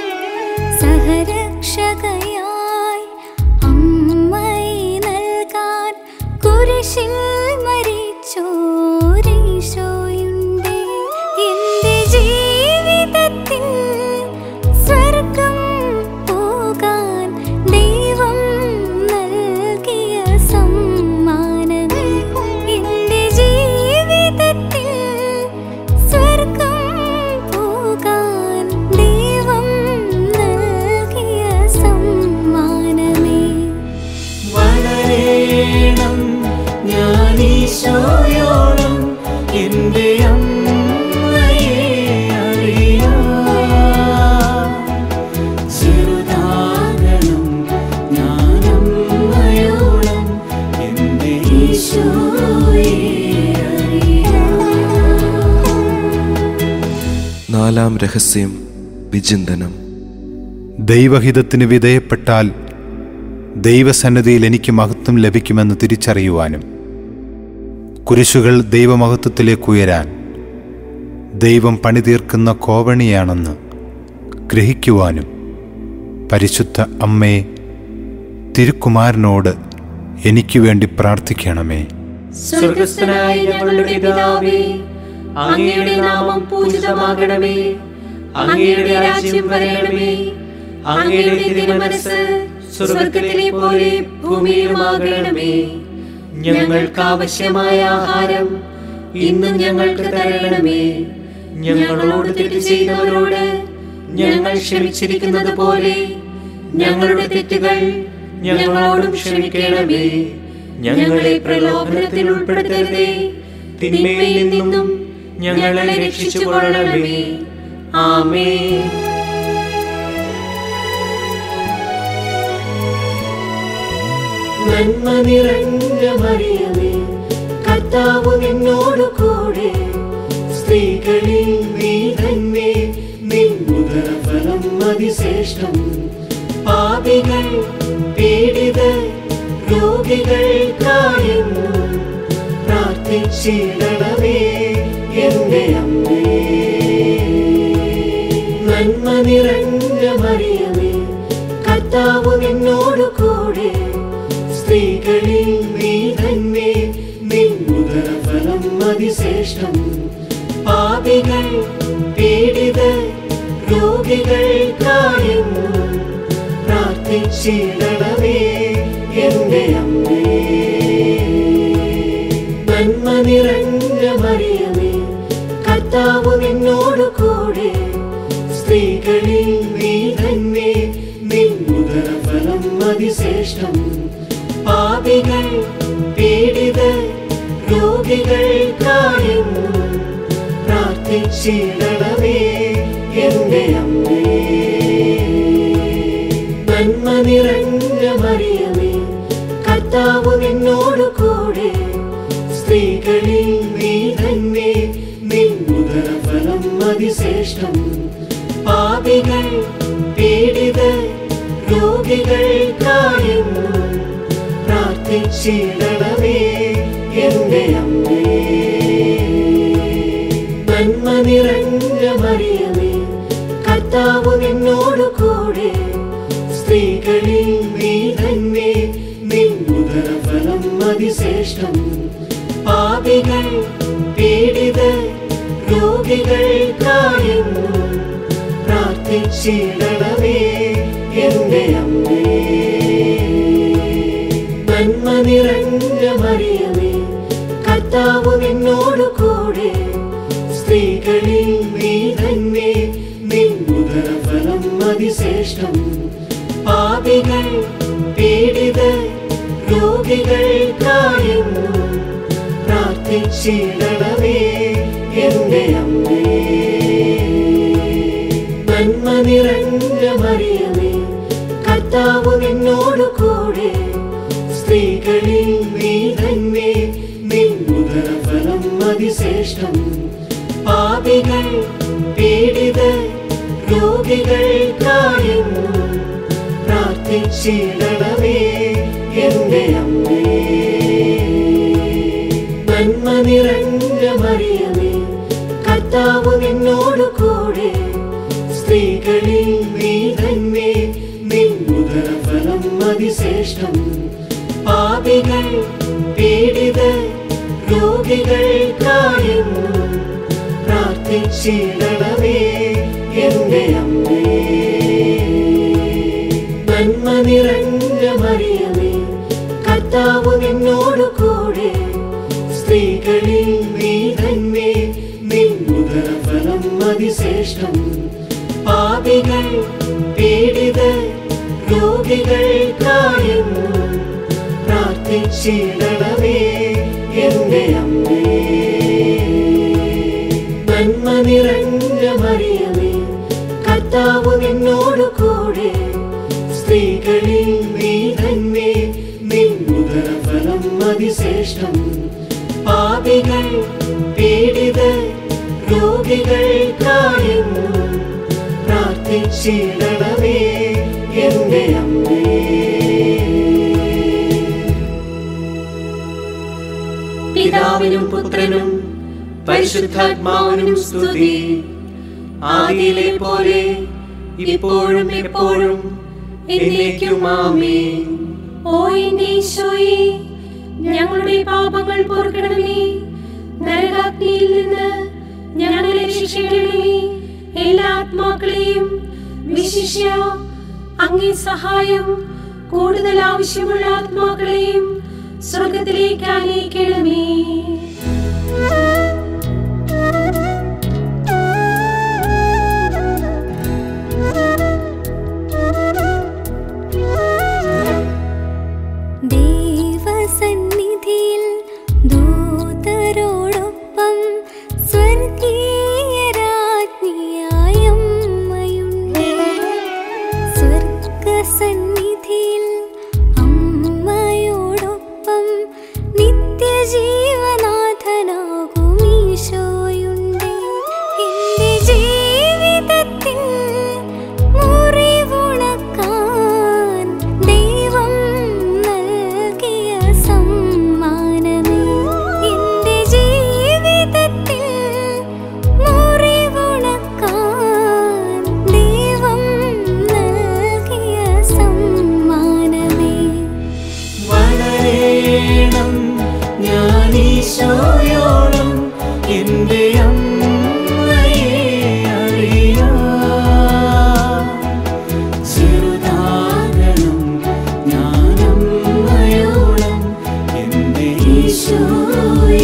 സഹരക്ഷകയായി അമ്മയെ നൽകാൻ കുരിശിൽ മരിച്ചോരീശോയുണ്ടേ. എന്റെ ജീവിതത്തിൽ സ്വർഗം പോകാൻ ദൈവം നൽകിയ സമ്മാനമേ, എന്റെ ജീവിതത്തിൽ സ്വർഗം പോകാൻ ദൈവം നൽകിയ സമ്മാനമേ. വളരേണം ഞാനീശോയോളം എന്റെ അമ്മയെ അറിയാം, ചെറുതാകണം ഞാനമ്മയോളം എന്റെ ഈശോയെ അറിയാം. നാലാം രഹസ്യം വിചിന്തനം. ദൈവഹിതത്തിന് വിധേയപ്പെട്ടാൽ ദൈവസന്നിധിയിൽ എനിക്ക് മഹത്വം ലഭിക്കുമെന്ന് തിരിച്ചറിയുവാനും, കുരിശുകൾ ദൈവമഹത്വത്തിലേക്ക് ഉയരാൻ ദൈവം പണിതീർക്കുന്ന കോവണിയാണെന്ന് ഗ്രഹിക്കുവാനും പരിശുദ്ധ അമ്മേ, തിരുക്കുമാരനോട് എനിക്ക് വേണ്ടി പ്രാർത്ഥിക്കണമേ. സ്വർഗസ്ഥനായ ഞങ്ങളുടെ പിതാവേ, അങ്ങയുടെ നാമം പൂജിതമാകണമേ, അങ്ങയുടെ രാജ്യം വരണമേ, അങ്ങയുടെ തിരുമനസ്സ് സ്വർഗത്തിലെ പോലെ ഭൂമിയിലുമാകണമേ. ഞങ്ങൾക്ക് ആവശ്യമായ ആഹാരം ഇന്നും ഞങ്ങൾക്ക് തരണമേ. ഞങ്ങളോട് തെറ്റ് ചെയ്തവരോട് ഞങ്ങൾ ക്ഷമിച്ചിരിക്കുന്നത് പോലെ ഞങ്ങളുടെ തെറ്റുകൾ ഞങ്ങളോടും ക്ഷമിക്കണമേ. ഞങ്ങളെ പ്രലോഭനത്തിൽ ഉൾപ്പെടുത്തരുതേ, തിന്മയിൽ നിന്നും ഞങ്ങളെ രക്ഷിച്ചുകൊള്ളണമേ. ആമേൻ. നന്മ നിറഞ്ഞ മറിയമേ, കർത്താവ് നിന്നോടു കൂടെ, സ്ത്രീകളിൽ നീ തന്നെ, നിന്നുദരഫലം അതിശ്രേഷ്ഠം. പാപികൾ പീഡിതർ രോഗികൾക്കായെന്നും പ്രാർത്ഥിച്ചിടണമേ എന്റെ അമ്മേ. നന്മ നിറഞ്ഞ മറിയമേ, കർത്താവ് നിന്നോടു കൂടെ, സ്ത്രീകളിൽ നീ തന്നെ, നിന്നുദരഫലം അതിശ്രേഷ്ഠം. പാപികൾ പീഡിതർ രോഗികൾക്കായെന്നും പ്രാർത്ഥിച്ചിടണമേ എന്റെ അമ്മേ. നന്മ നിറഞ്ഞ മറിയമേ, കർത്താവ് നിന്നോടു കൂടെ, സ്ത്രീകളിൽ നീ തന്നെ, നിന്നുദരഫലം അതിശ്രേഷ്ഠം. പാപികൾ പീഡിതർ രോഗികൾക്കായെന്നും പ്രാർത്ഥിച്ചിടണമേ എന്റെ അമ്മേ. നന്മ നിറഞ്ഞ മറിയമേ, കർത്താവ് നിന്നോടു കൂടെ, സ്ത്രീകളിൽ നീ തന്നെ, നിന്നുദരഫലം അതിശ്രേഷ്ഠം. പാപികൾ പീഡിതർ രോഗികൾക്കായെന്നും പ്രാർത്ഥിച്ചിടണമേ പ്രാർത്ഥിച്ചിടണമേ എന്റെ അമ്മേ. നന്മ നിറഞ്ഞ മറിയമേ, കർത്താവ് നിന്നോട് കൂടെ, സ്ത്രീകളിൽ നീ തന്നെ, നിൻ ഉദരഫലം അതിശ്രേഷ്ഠം. പാപികൾ പീഡിതർ രോഗികൾക്കായെന്നും പ്രാർത്ഥിച്ചിടണമേ എന്റെ അമ്മേ. നന്മ നിറഞ്ഞ മറിയമേ, കർത്താവ് നിന്നോട് കൂടെ, സ്ത്രീകളിൽ നീ തന്നെ, നിൻ ഉദരഫലം അതിശ്രേഷ്ഠം. പാപികൾ പീഡിതർ രോഗികൾക്കായെന്നും പ്രാർത്ഥിച്ചിടണമേ എന്റെ അമ്മേ. നന്മ നിറഞ്ഞ മറിയമേ, കർത്താവ് നിന്നോട് കൂടെ, സ്ത്രീകളിൽ നീ തന്നെ, നിൻ ഉദരഫലം അതിശ്രേഷ്ഠം. പാപികൾ പീഡിതർ രോഗികൾക്കായെന്നും പ്രാർത്ഥിച്ചിടണമേ എന്റെ അമ്മേ. നന്മ നിറഞ്ഞ മറിയമേ, കർത്താവ് നിന്നോട് കൂടെ, സ്ത്രീകളിൽ നീ തന്നെ, നിൻ ഉദരഫലം അതിശ്രേഷ്ഠം. പാപികൾ പീഡിതർ രോഗികൾക്കായെന്നും പ്രാർത്ഥിച്ചിടണമേ എന്റെ അമ്മേ. നന്മ നിറഞ്ഞ മറിയമേ, കർത്താവ് നിന്നോട് കൂടെ, സ്ത്രീകളിൽ നീ തന്നെ, നിൻ ഉദരഫലം അതിശ്രേഷ്ഠം. പാപികൾ പീഡിതർ രോഗികൾക്കായെന്നും പ്രാർത്ഥിച്ചിടണമേ എന്റെ അമ്മേ. നന്മ നിറഞ്ഞ മറിയമേ, കർത്താവ് നിന്നോട് കൂടെ, സ്ത്രീകളിൽ നീ തന്നെ, നിൻ ഉദരഫലം അതിശ്രേഷ്ഠം. പാപികൾ പീഡിതർ രോഗികൾക്കായെന്നും പ്രാർത്ഥിച്ചിടണമേ എന്റെ അമ്മേ. പിതാവിനും പുത്രനും പരിശുദ്ധാത്മാവിനും സ്തുതി. ആദിയിലെ പോലെ ഇപ്പോഴും എപ്പോഴും എന്നേക്കും ആമേൻ. ഓ എന്റെ ഈശോയേ, ഞങ്ങളുടെ പാപങ്ങൾ പൊറുക്കണമേ. നരകാഗ്നിയിൽ നിന്ന് ഞങ്ങളെ രക്ഷിക്കണമേ. എല്ലാ ആത്മാക്കളെയും വിശിഷ്യ അങ്ങേ സഹായം കൂടുതൽ ആവശ്യമുള്ള ആത്മാക്കളെയും സ്വർഗത്തിലേക്ക് ആനയിക്കണമേ. ദൈവസന്നിധിയിൽ ദൂതരോടൊപ്പം സ്വർഗീയ രാജ്ഞിയായ അമ്മയുണ്ട്. സ്വർഗസന്നിധിയിൽ അമ്മയോടൊപ്പം നിത്യജീവനാഥനാകും ഈശോയുണ്ട്. എന്റെ ജീവിതത്തിൽ മുറിവുണക്കാൻ ദൈവം നൽകിയ സമ്മാനമേ. എന്റെ ജീവിതത്തിൽ മുറിവുണക്കാൻ ദൈവം നൽകിയ സമ്മാനമേ. വളരേണം ഞാൻ ഈശോയോളം എന്റെ അമ്മയെ അറിയാം. ചെറുതാകണം ഞാൻ അമ്മയോളം എന്റെ ഈശോയെ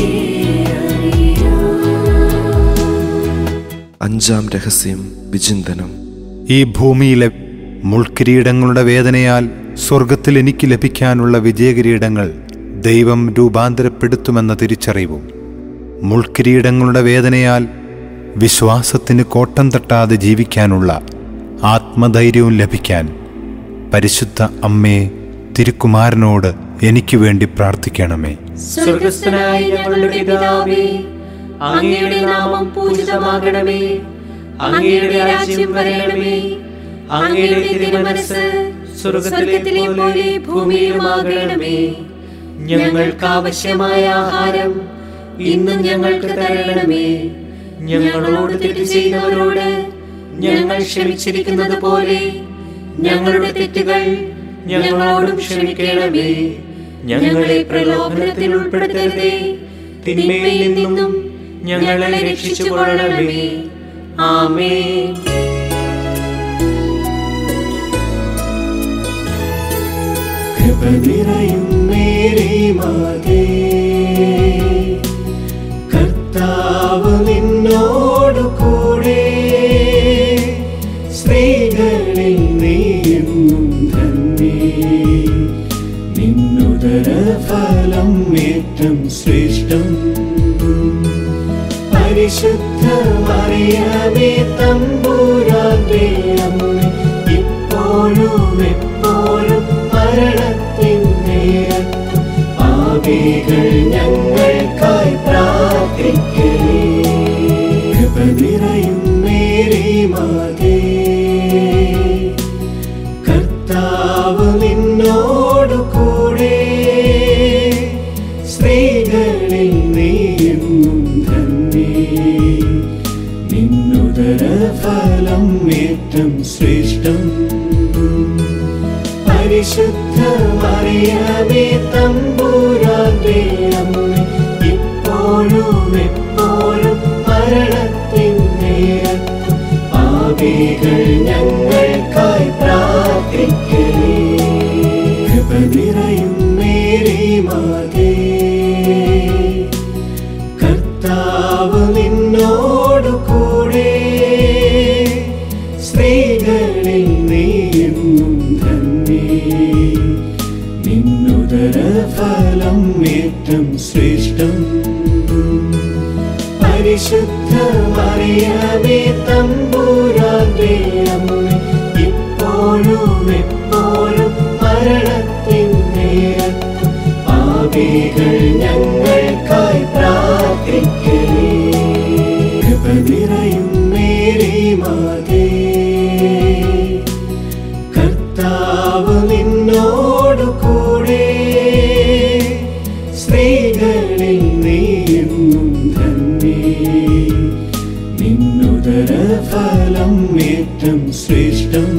അറിയാം. അഞ്ചാം രഹസ്യം വിചിന്തനം. ഈ ഭൂമിയിലെ മുൾക്കിരീടങ്ങളുടെ വേദനയാൽ സ്വർഗത്തിൽ എനിക്ക് ലഭിക്കാനുള്ള വിജയകിരീടങ്ങൾ ദൈവം രൂപാന്തരപ്പെടുത്തുമെന്ന തിരിച്ചറിവും മുൾക്കിരീടങ്ങളുടെ വേദനയാൽ വിശ്വാസത്തിന് കോട്ടം തട്ടാതെ ജീവിക്കാനുള്ള ആത്മധൈര്യവും ലഭിക്കാൻ പരിശുദ്ധ അമ്മേ തിരുക്കുമാരനോട് എനിക്ക് വേണ്ടി പ്രാർത്ഥിക്കണമേ. സ്വർഗസ്ഥനായ ഞങ്ങളുടെ പിതാവേ, അങ്ങയുടെ നാമം പൂജിതമാകണമേ. അങ്ങയുടെ രാജ്യം വരണമേ. അങ്ങയുടെ തിരുമനസ്സ് സ്വർഗത്തിലെ പോലെ ഭൂമിയിലുമാകണമേ. ഞങ്ങൾക്ക് ആവശ്യമായ ആഹാരം ഇന്നും ഞങ്ങൾക്ക് തരണമേ. ഞങ്ങളോട് തെറ്റ് ചെയ്തവരോട് ഞങ്ങൾ ക്ഷമിച്ചിരിക്കുന്നത് പോലെ ഞങ്ങളുടെ തെറ്റുകൾ ഞങ്ങളോടും ക്ഷമിക്കണമേ. ഞങ്ങളെ പ്രലോഭനത്തിൽ ഉൾപ്പെടുത്തരുതേ, തിന്മയിൽ നിന്നും ഞങ്ങളെ രക്ഷിച്ചുകൊള്ളണമേ. ആമേൻ. കൃപ നിറയും മേരി മാതേ, കർത്താവ് നിന്നോടു കൂടെ, സ്ത്രീകളിൽ നീയെന്നും ധന്യേ. നിന്നുദര ഫലം ഏറ്റവും ശ്രേഷ്ഠം. പരിശുദ്ധ മറിയമേ തമ്പുരാന്റെ അമ്മേ, ഇപ്പോഴും എപ്പോഴും മരണത്തിൻ നേരത്തും പാപികൾ ഞങ്ങൾക്കായി പ്രാർത്ഥിക്കണേ. കൃപ നിറയും മേരി മാതേ, കർത്താവ് നിന്നോടു കൂടെ, സ്ത്രീകളിൽ നീയെന്നും ധന്യേ. നിന്നുദര ഫലം ഏറ്റവും ശ്രേഷ്ഠം. പരിശുദ്ധ മറിയമേ തമ്പുരാന്റെ അമ്മേ, ഇപ്പോഴും എപ്പോഴും മരണത്തിൻ നേരത്തും പാപികൾ ഞങ്ങൾക്കായി പ്രാർത്ഥിക്കണേ. കൃപ നിറയും മേരി മാതേ, കർത്താവ് നിന്നോടു കൂടെ, സ്ത്രീകളിൽ നീയെന്നും ധന്യേ. നിന്നുദര ഫലം ഏറ്റവും ശ്രേഷ്ഠം. പരിശുദ്ധ മറിയമേ തമ്പുരാന്റെ അമ്മേ, ഇപ്പോഴും എപ്പോഴും മരണത്തിൻ നേരത്തും പാപികൾ ഞങ്ങൾക്കായി പ്രാർത്ഥിക്കണേ. കൃപ നിറയും മേരി മാതേ, കർത്താവ് നിന്നോടു കൂടെ, സ്ത്രീകളിൽ നീയെന്നും ധന്യേ. നിന്നുദര ഫലം ഏറ്റവും ശ്രേഷ്ഠം.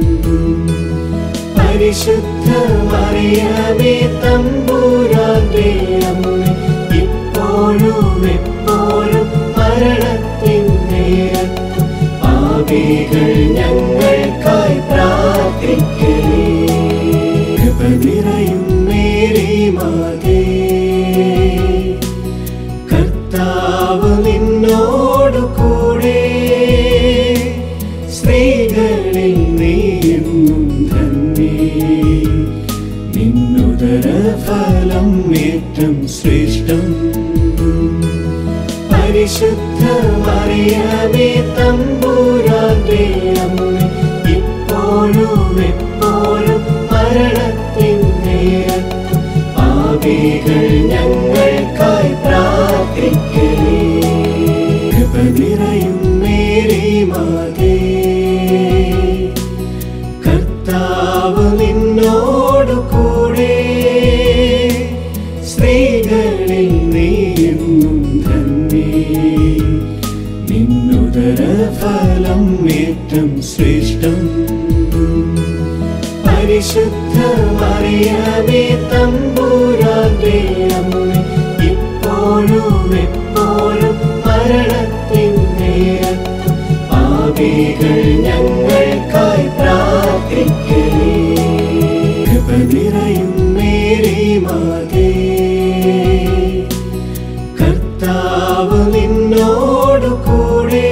പരിശുദ്ധ മറിയമേ തമ്പുരാന്റെ അമ്മേ, ഇപ്പോഴും എപ്പോഴും മരണത്തിൻ നേരത്തും പാപികൾ ഞങ്ങൾക്കായി പ്രാർത്ഥിക്കണേ. കൃപ നിറയും മേരി മാതേ, കർത്താവ് നിന്നോടു കൂടെ, സ്ത്രീകളിൽ നീയെന്നും ധന്യേ. നിന്നുദര ഫലം ഏറ്റവും ശ്രേഷ്ഠം. പരിശുദ്ധ മറിയമേ തമ്പുരാന്റെ അമ്മേ, ഇപ്പോഴും എപ്പോഴും മരണത്തിൻ നേരത്തും പാപികൾ ഞങ്ങൾക്കായി പ്രാർത്ഥിക്കണേ. കൃപ നിറയും മേരി മാതേ, കർത്താവ് നിന്നോടു കൂടെ, സ്ത്രീകളിൽ നീയെന്നും ധന്യേ. നിന്നുദര ഫലം ഏറ്റവും ശ്രേഷ്ഠം. പരിശുദ്ധ മറിയമേ തമ്പുരാന്റെ അമ്മേ, ഇപ്പോഴും എപ്പോഴും മരണത്തിൻ നേരത്തും പാപികൾ ഞങ്ങൾക്കായി പ്രാർത്ഥിക്കണേ. കൃപ നിറയും മേരി മാതേ, കർത്താവ് നിന്നോടു കൂടെ,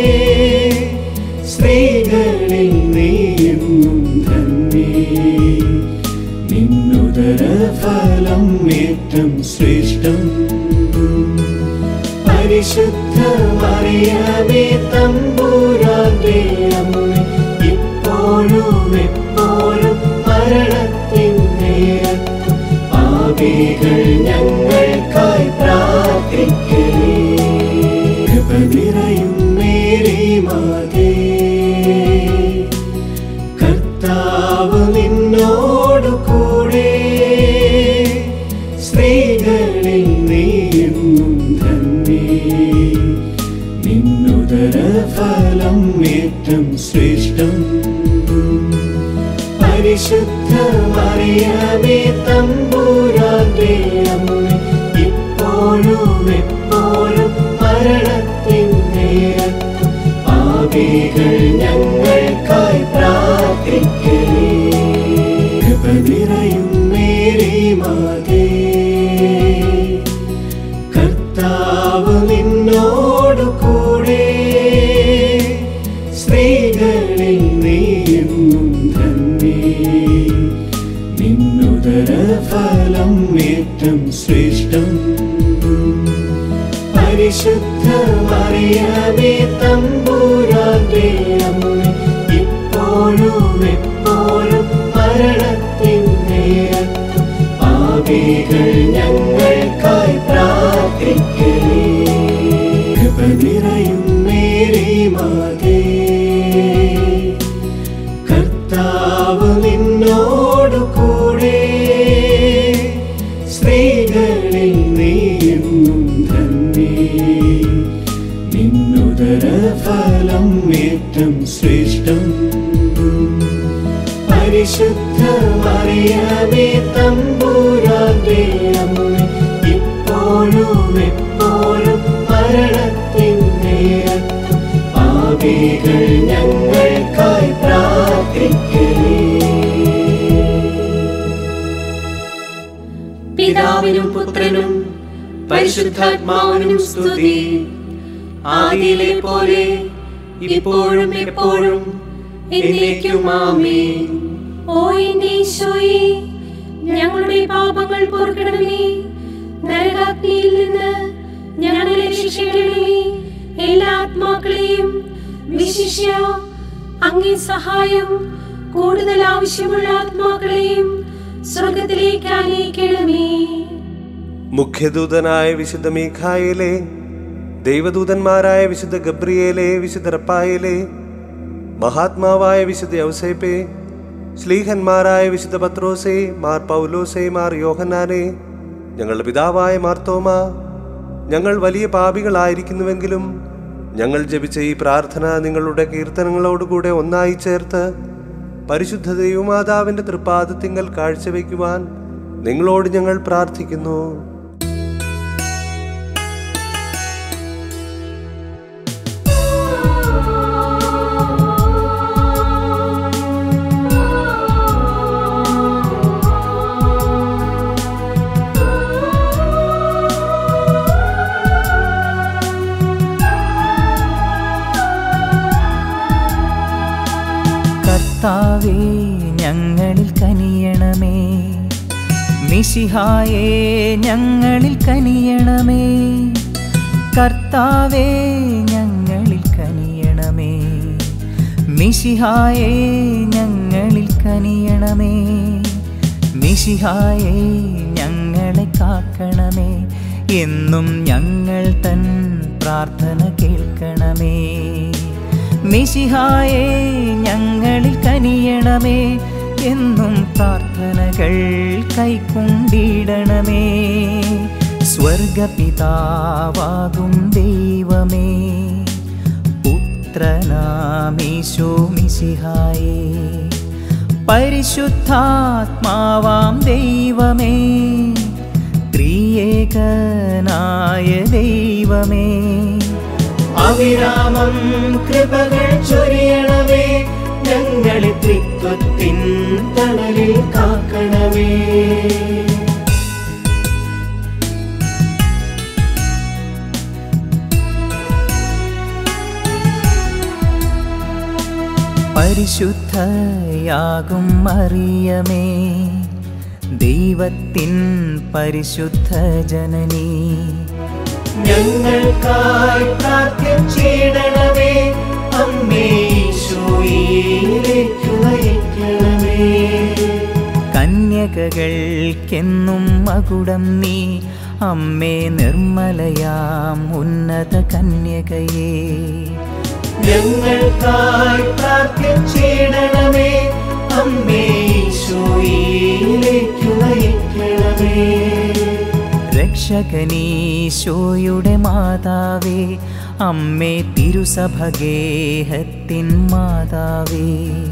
സ്ത്രീകളിൽ നീയെന്നും ധന്യേ. നിന്നുദര ഫലം ഏറ്റവും ശ്രേഷ്ഠം. പരിശുദ്ധ മറിയമേ തമ്പുരാന്റെ അമ്മേ, ഇപ്പോഴും എപ്പോഴും മരണത്തിൻ നേരത്തും പാപികൾ ഞങ്ങൾക്കായി പ്രാർത്ഥിക്കണേ. കൃപ നിറയും മേരി മാതേ, കർത്താവ് നിന്നോടു കൂടെ, സ്ത്രീകളിൽ നീയെന്നും ധന്യേ, നിന്നുദര ഫലം ഏറ്റം ശ്രേഷ്ഠം. പരിശുദ്ധ മറിയമേ തമ്പുരാന്റെ അമ്മേ, ഇപ്പോഴും എപ്പോഴും മരണത്തിൻ നേരത്തും പാപികൾ ഞങ്ങൾക്കായി പ്രാർത്ഥിക്കണേ. കൃപ നിറയും മേരി മാതേ, കർത്താവ് നിന്നോടു കൂടെ, സ്ത്രീകളിൽ നീയെന്നും ധന്യേ, നിന്നുദര ഫലം ഏറ്റം ശ്രേഷ്ഠം. പരിശുദ്ധ മറിയമേ തമ്പുരാന്റെ അമ്മേ, ഇപ്പോഴും എപ്പോഴും മരണത്തിൻ നേരത്തും പാപികൾ ഞങ്ങൾക്കായി പ്രാർത്ഥിക്കണേ. കൃപ നിറയും മേരി മാതേ, കർത്താവ് നിന്നോടു കൂടെ, സ്ത്രീകളിൽ നീയെന്നും ധന്യേ, നിന്നുദര ഫലം ഏറ്റം ശ്രേഷ്ഠം. പരിശുദ്ധ മറിയമേ തമ്പുരാന്റെ അമ്മേ, ഇപ്പോഴും എപ്പോഴും മരണത്തിൻ നേരത്തും പാപികൾ ഞങ്ങൾക്കായി പ്രാർത്ഥിക്കണേ. പിതാവിനും പുത്രനും പരിശുദ്ധാത്മാവിനും സ്തുതി. ആദിയിലെ പോലെ ഇപ്പോഴും എപ്പോഴും എന്നേക്കും ആമേൻ. ഓ എന്റെ ഈശോയെ, ഞങ്ങളുടെ പാപങ്ങൾ പൊറുക്കണമേ. നരകാഗ്നിയിൽ നിന്ന് ഞങ്ങളെ രക്ഷിക്കണമേ. എല്ലാ ആത്മാക്കളെയും വിശിഷ്യ അങ്ങേ സഹായം കൂടുതൽ ആവശ്യമുള്ള ആത്മാക്കളെയും സ്വർഗത്തിലേക്ക് ആനയിക്കണമേ. മുഖ്യദൂതനായ വിശുദ്ധ മീഖായേലേ, ദൈവദൂതന്മാരായ വിശുദ്ധ ഗബ്രിയേലേ, വിശുദ്ധ റപ്പായേലേ, മഹാത്മാവായ വിശുദ്ധ യൗസേപ്പേ, ശ്ലീഹന്മാരായ വിശുദ്ധ പത്രോസേ, മാർ പൗലോസേ, മാർ യോഹന്നാനേ, ഞങ്ങളുടെ പിതാവായ മാർത്തോമ, ഞങ്ങൾ വലിയ പാപികളായിരിക്കുന്നുവെങ്കിലും ഞങ്ങൾ ജപിച്ച ഈ പ്രാർത്ഥന നിങ്ങളുടെ കീർത്തനങ്ങളോടുകൂടെ ഒന്നായി ചേർത്ത് പരിശുദ്ധ ദൈവമാതാവിൻ്റെ തൃപ്പാദത്തിങ്കൽ കാഴ്ചവെക്കുവാൻ നിങ്ങളോട് ഞങ്ങൾ പ്രാർത്ഥിക്കുന്നു. കർത്താവേ, ഞങ്ങളിൽ കനിയണമേ. മിശിഹായേ, ഞങ്ങളിൽ കനിയണമേ. കർത്താവേ, ഞങ്ങളിൽ കനിയണമേ. മിശിഹായേ, ഞങ്ങളിൽ കനിയണമേ. മിശിഹായേ, ഞങ്ങളെ കാക്കണമേ. എന്നും ഞങ്ങൾ തൻ പ്രാർത്ഥന കേൾക്കണമേ. മിശിഹായേ, ഞങ്ങളിൽ കനിയണമേ. എന്നും പ്രാർത്ഥനകൾ കൈക്കൊണ്ടിടണമേ. സ്വർഗപിതാവാകും ദൈവമേ, പുത്രനാമീശോ മിശിഹായേ, പരിശുദ്ധാത്മാവാം ദൈവമേ, ത്രിയേകനായ ദൈവമേ, അവിരാമം കൃപകൾ ചൊരിയണമേ. ഞങ്ങളെ ത്രിത്വത്തിൻ തണലിൽ കാക്കണമേ. പരിശുദ്ധയാകും മറിയമേ, ദൈവത്തിൻ പരിശുദ്ധ ജനനീ, ഞങ്ങൾക്കായി പ്രാർത്ഥിച്ചിടണമേ. അമ്മേ, ഈശോയിലേക്ക് നയിക്കണമേ. കന്യകകൾക്കെന്നും മകുടം നീ, അമ്മേ നിർമ്മലയാം ഉന്നത കന്യകയേ, ഞങ്ങൾക്കായി പ്രാർത്ഥിച്ചിടണമേ. അമ്മേ, ഈശോയിലേക്ക് നയിക്കണമേ. രക്ഷകനീശോയുടെ മാതാവേ, അമ്മേ തിരുസഭഗേഹത്തിൻ മാതാവേ,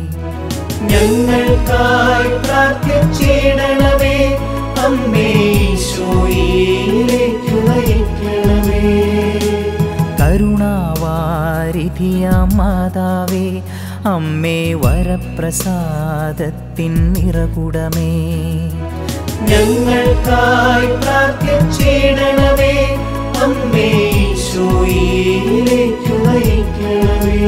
ഞങ്ങൾക്കായി പ്രാർത്ഥിച്ചിടണമേ. അമ്മേ ഈശോയിലേക്ക് നയിക്കണമേ. കരുണാവാരിധിയാം മാതാവേ, അമ്മേ വരപ്രസാദത്തിൻ നിറകുടമേ, ഞങ്ങൾക്കായി പ്രാർത്ഥിച്ചിടണമേ. അമ്മേ ഈശോയിലേക്ക് നയിക്കണമേ.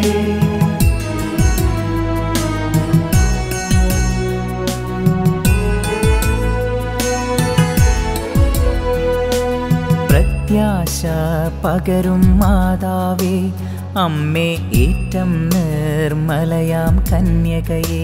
പ്രത്യാശ പകരും മാതാവേ, അമ്മേ ഏറ്റം നിർമ്മലയാം കന്യകയേ,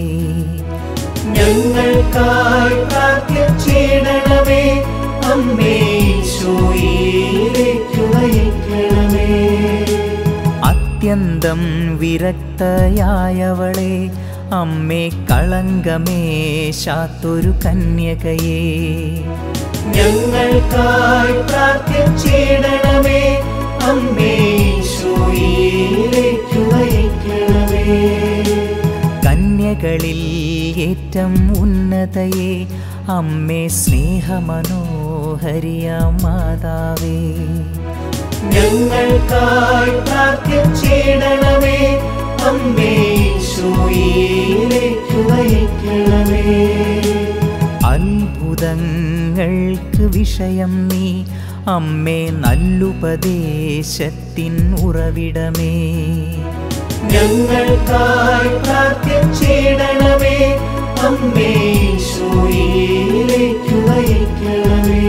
ഞങ്ങൾക്കായി പ്രാർത്ഥിച്ചിടണമേ. അമ്മേ ഈശോയിലേക്ക് നയിക്കണമേ. അത്യന്തം വിരക്തയായവളെ, അമ്മേ കളങ്കമേശാത്തൊരു കന്യകയേ, ഞങ്ങൾക്കായി പ്രാർത്ഥിച്ചിടണമേ. അമ്മേ ഈശോയിലേക്ക് നയിക്കണമേ. കന്യകളിൽ ഏറ്റം ഉന്നതയെ, അമ്മേ സ്നേഹമനോഹരിയാം മാതാവേ, ഞങ്ങൾക്കായി പ്രാർത്ഥിച്ചിടണമേ. അമ്മേ ഈശോയിലേക്ക് നയിക്കണമേ. അത്ഭുതങ്ങൾക്ക് വിഷയം നീ, അമ്മേ നല്ലുപദേശത്തിൻ ഉറവിടമേ, ഞങ്ങൾക്കായി പ്രാർത്ഥിച്ചിടണമേ. അമ്മേ ഈശോയിലേക്ക് നയിക്കണമേ.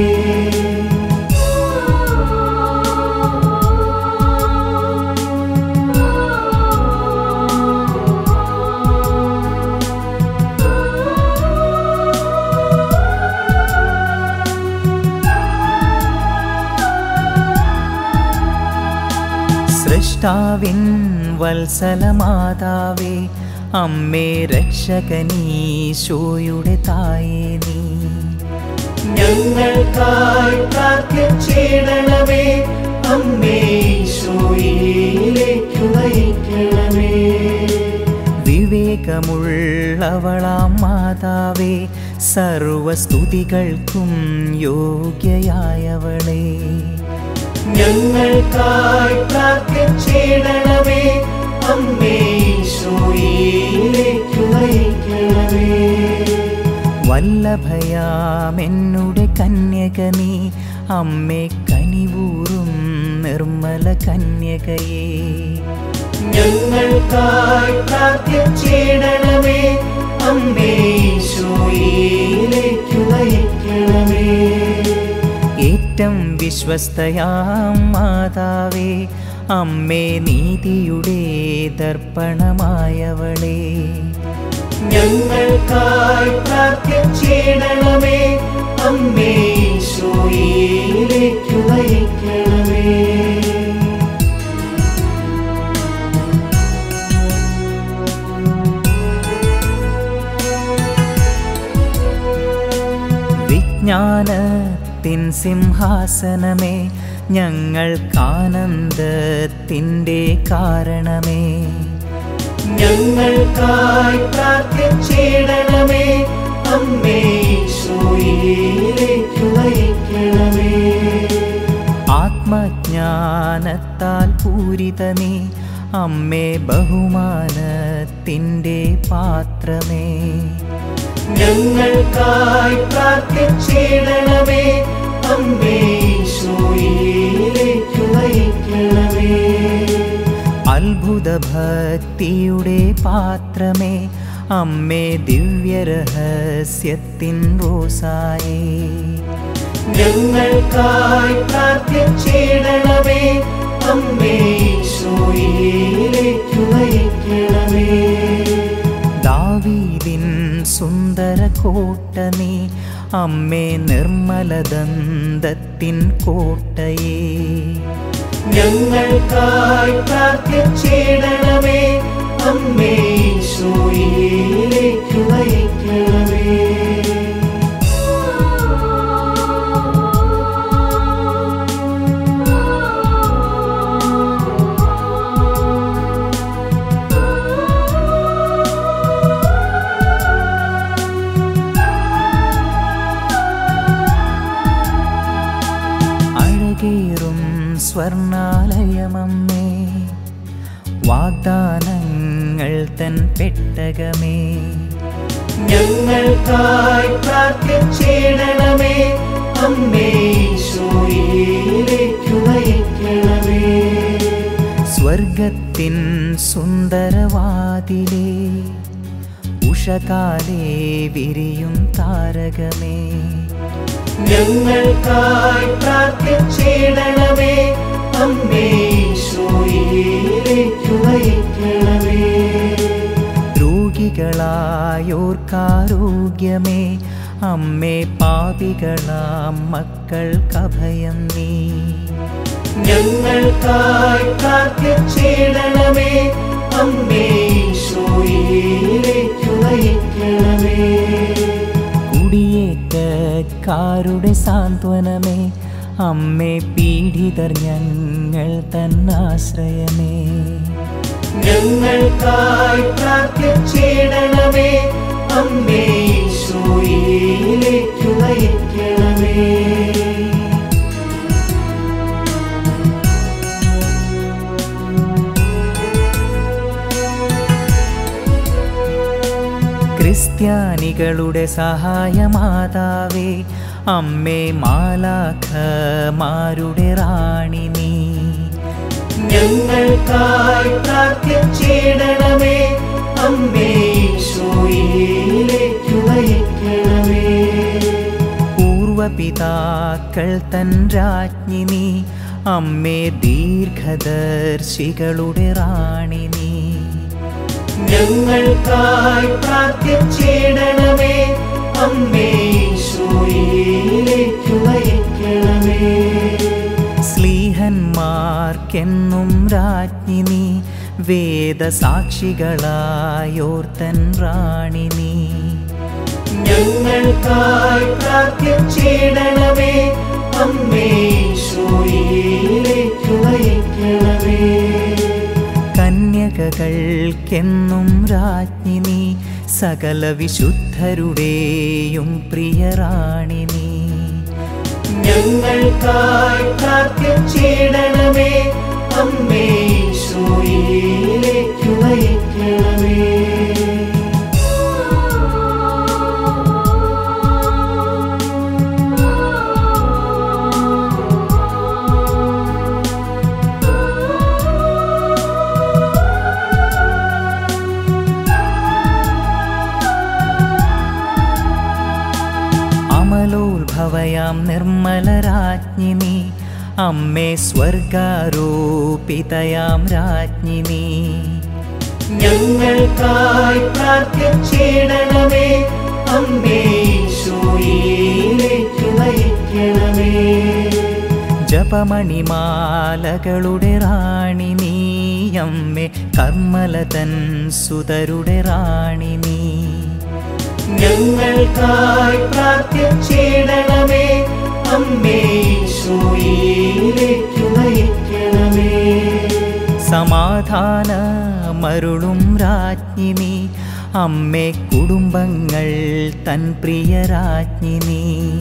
സൃഷ്ടാവിൻ വത്സലമാതാവേ, അമ്മേ രക്ഷകനീശോയുടെ തായേ നീ, ഞങ്ങൾക്കായി പ്രാർത്ഥിച്ചിടണമേ. അമ്മേ ഈശോയിലേക്ക് നയിക്കണമേ. വിവേകമുള്ളവളാം മാതാവേ, സർവസ്തുതികൾക്കും യോഗ്യയായവളേ, ഞങ്ങൾക്കായി പ്രാർത്ഥിച്ചിടണമേ. അമ്മേ ഈശോയിലേക്ക് നയിക്കണമേ. വല്ലഭയാമെന്നുടെ കന്യക നീ, അമ്മേ കനിവൂറും നിർമ്മല കന്യകയേ, ഞങ്ങൾക്കായി പ്രാർത്ഥിച്ചിടണമേ. അമ്മേ ഈശോയിലേക്ക് നയിക്കണമേ. ഏറ്റം വിശ്വസ്തയാം മാതാവേ, അമ്മേ നീതിയുടെ ദർപ്പണമായവളേ, ഞങ്ങൾക്കായി പ്രാർത്ഥിച്ചിടണമേ. അമ്മേ ഈശോയിലേക്ക് നയിക്കണമേ. വിജ്ഞാനത്തിൻ സിംഹാസനമേ, ഞങ്ങൾക്കാനന്ദത്തിൻ്റെ കാരണമേ, ഞങ്ങൾക്കായി പ്രാർത്ഥിച്ചിടണമേ. അമ്മേ ഈശോയിലേക്ക് നയിക്കണമേ. ആത്മജ്ഞാനത്താൽ പൂരിത നീ, അമ്മേ ബഹുമാനത്തിൻ്റെ പാത്രമേ, ഞങ്ങൾക്കായി പ്രാർത്ഥിച്ചിടണമേ. അമ്മേ ഈശോയിലേക്ക് നയിക്കണമേ. അത്ഭുത ഭക്തിയുടെ പാത്രമേ, അമ്മേ ദിവ്യരഹസ്യത്തിൻ റോസായേ, ഞങ്ങൾക്കായി പ്രാർത്ഥിച്ചിടണമേ. അമ്മേ ഈശോയിലേക്ക് നയിക്കണമേ. ദാവീദിൻ സുന്ദര കോട്ട നീ, അമ്മേ നിർമ്മലദന്തത്തിൻ കോട്ടയേ, ഞങ്ങൾക്കായി പ്രാർത്ഥിച്ചിടണമേ. അമ്മേ ഈശോയിലേക്ക് നയിക്കണമേ. അഴകേറും സ്വർണാലയമമ്മേ, വാഗ്ദാനങ്ങൾ തൻ പെട്ടകമേ, ഞങ്ങൾക്കായി പ്രാർത്ഥിച്ചിടണമേ. അമ്മേ ഈശോയിലേക്കു നയിക്കണമേ. സ്വർഗത്തിൻ സുന്ദരവാതിലേ, ഉഷകാലേ വിരിയും താരകമേ, ഞങ്ങൾക്കായി പ്രാർത്ഥിച്ചിടണമേ. അമ്മേ ഈശോയിലേക്കു നയിക്കണമേ. രോഗികളായോർക്കാരോഗ്യമേ, അമ്മേ പാപികളാം മക്കൾക്കഭയം നീ, ഞങ്ങൾക്കായി പ്രാർത്ഥിച്ചിടണമേ. അമ്മേ ഈശോയിലേക്കു നയിക്കണമേ. കുടിയേറ്റക്കാരുടെ സാന്ത്വനമേ, അമ്മേ പീഡിതർ ഞങ്ങൾ തന്നാശ്രയമേ, ഞങ്ങൾക്കായി പ്രാർത്ഥിച്ചിടണമേ. അമ്മേ ഈശോയിലേക്കു നയിക്കണമേ. ക്രിസ്ത്യാനികളുടെ സഹായമാതാവേ, അമ്മേ മാലാഖമാരുടെ റാണി നീ, ഞങ്ങൾക്കായി പ്രാർത്ഥിച്ചിടണമേ. അമ്മേ ഈശോയിലേക്കു നയിക്കണമേ. പൂർവപിതാക്കൾ തൻ രാജ്ഞി നീ, അമ്മേ ദീർഘദർശികളുടെ റാണി നീ, ഞങ്ങൾക്കായി പ്രാർത്ഥിച്ചിടണമേ. അമ്മേ ഈശോയിലേക്കു നയിക്കണമേ. സ്ലീഹന്മാർക്കെന്നും രാജ്ഞി നീ, വേദസാക്ഷികളായോർത്തൻ റാണി നീ, ഞങ്ങൾക്കായി പ്രാർത്ഥിച്ചിടണമേ. അമ്മേ ഈശോയിലേക്കു നയിക്കണമേ. കന്യകകൾക്കെന്നും രാജ്ഞി നീ, സകല വിശുദ്ധരുടെയും പ്രിയറാണി നീ, ഞങ്ങൾക്കായി പ്രാർത്ഥിച്ചിടണമേ. അമ്മേ ഈശോയിലേക്കു നയിക്കണമേ. അമലോത്ഭവയാം നിർമ്മലരാജ്ഞി നീ, അമ്മേ സ്വർഗാരോപിതയാം രാജ്ഞി നീ, ഞങ്ങൾക്കായി പ്രാർത്ഥിച്ചിടണമേ. അമ്മേ ഈശോയിലേക്കു നയിക്കണമേ. ജപമണിമാലകളുടെ റാണി നീ, അമ്മേ കർമ്മലതൻ സുതരുടെ റാണി നീ, ഞങ്ങൾക്കായി പ്രാർത്ഥിച്ചിടണമേ. അമ്മേ ഈശോയിലേക്കു നയിക്കണമേ. സമാധാനമരുളും രാജ്ഞി നീ, അമ്മേ കുടുംബങ്ങൾ തൻ പ്രിയരാജ്ഞി നീ,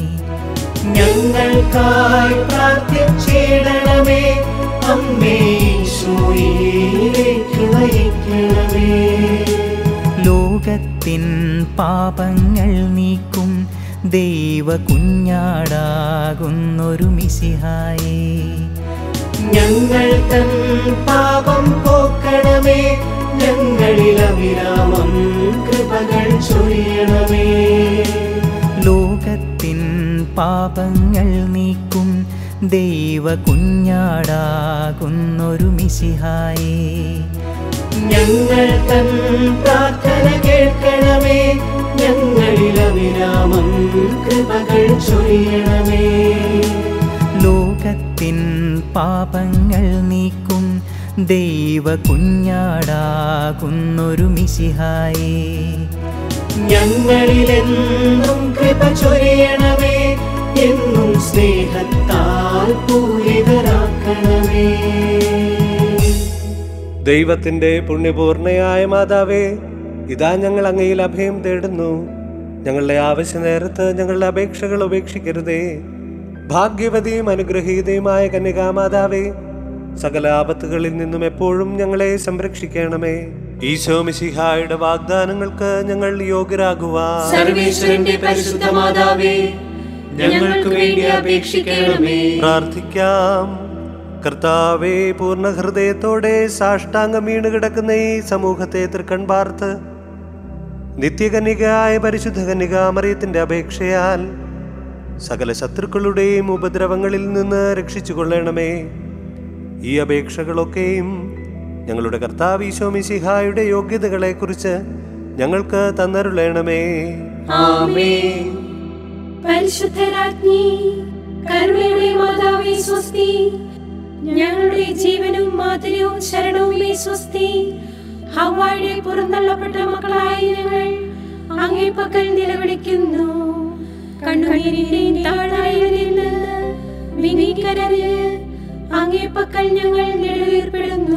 ഞങ്ങൾക്കായി പ്രാർത്ഥിച്ചിടണമേ. അമ്മേ ഈശോയിലേക്കു നയിക്കണമേ. ലോകത്തിൻ പാപങ്ങൾ നീക്കും ദൈവ കുഞ്ഞാടാകുന്നൊരു മിശിഹായേ, ഞങ്ങൾ തൻ പാപം പോക്കണമേ. ഞങ്ങളിൽ അവിരാമം കൃപകൾ ചൊരിയണമേ. ലോകത്തിൻ പാപങ്ങൾ നീക്കും ദൈവ കുഞ്ഞാടാകുന്നൊരു മിശിഹായേ, ഞങ്ങൾ തൻ പ്രാർത്ഥന കേൾക്കണമേ. ഞങ്ങളിൽ അവിരാമം കൃപകൾ ചൊരിയണമേ. ലോകത്തിൻ പാപങ്ങൾ നീക്കും ദൈവ കുഞ്ഞാടാകുന്നൊരു മിശിഹായേ, ഞങ്ങളിലെന്നും കൃപ ചൊരിയണമേ. എന്നും സ്നേഹത്താൽ പൂരിതരാക്കണമേ. ദൈവത്തിന്റെ പുണ്യപൂർണയായ മാതാവേ, ഇതാ ഞങ്ങൾ അങ്ങയിൽ അഭയം തേടുന്നു. ഞങ്ങളുടെ ആവശ്യ നേരത്ത് ഞങ്ങളുടെ അപേക്ഷകൾ ഉപേക്ഷിക്കരുതേ. ഭാഗ്യവതിയും അനുഗ്രഹീതയുമായ കന്യകാമാതാവേ, സകല ആപത്തുകളിൽ നിന്നും എപ്പോഴും ഞങ്ങളെ സംരക്ഷിക്കണമേ. ഈശോ മിശിഹായുടെ വാഗ്ദാനങ്ങൾക്ക് ഞങ്ങൾ യോഗ്യരാകുവാൻ സർവേശ്വരന്റെ പരിശുദ്ധ മാതാവേ, ഞങ്ങൾക്ക് വേണ്ടി അപേക്ഷിക്കണമേ. പ്രാർത്ഥിക്കാം. കർത്താവേ, പൂർണ്ണ ഹൃദയത്തോടെ സാഷ്ടാംഗം വീണ് കിടക്കുന്ന ഈ സമൂഹത്തെ തൃക്കൺ പാർത്ത് നിത്യകന്യകയായ പരിശുദ്ധ കന്യകാമറിയത്തിന്റെ അപേക്ഷയാൽ സകല ശത്രുക്കളുടെയും ഉപദ്രവങ്ങളിൽ നിന്ന് രക്ഷിച്ചുകൊള്ളണമേ. ഈ അപേക്ഷകളൊക്കെയും ഞങ്ങളുടെ കർത്താവ് ഈശോ മിശിഹായുടെ യോഗ്യതകളെക്കുറിച്ച് ഞങ്ങൾക്ക് തന്നരുളണമേ. ആമേൻ. പരിശുദ്ധരാജ്ഞി, കരുണയുടെ മാതാവേ സ്വസ്തി. ഞങ്ങളുടെ ജീവനും മാധുര്യവും ശരണവുമേ സ്വസ്തി. ഹവ്വായുടെ പുറന്തള്ളപ്പെട്ട മക്കളായ ഞങ്ങൾ അങ്ങേ പക്കൽ നിലവിളിക്കുന്നു. കണ്ണുനീരിന്റെയും താഴ്വരയിൽ നിന്ന് വിനീകരഞ്ഞ് അങ്ങേ പക്കൽ ഞങ്ങൾ നെടുവീർപ്പെടുന്നു.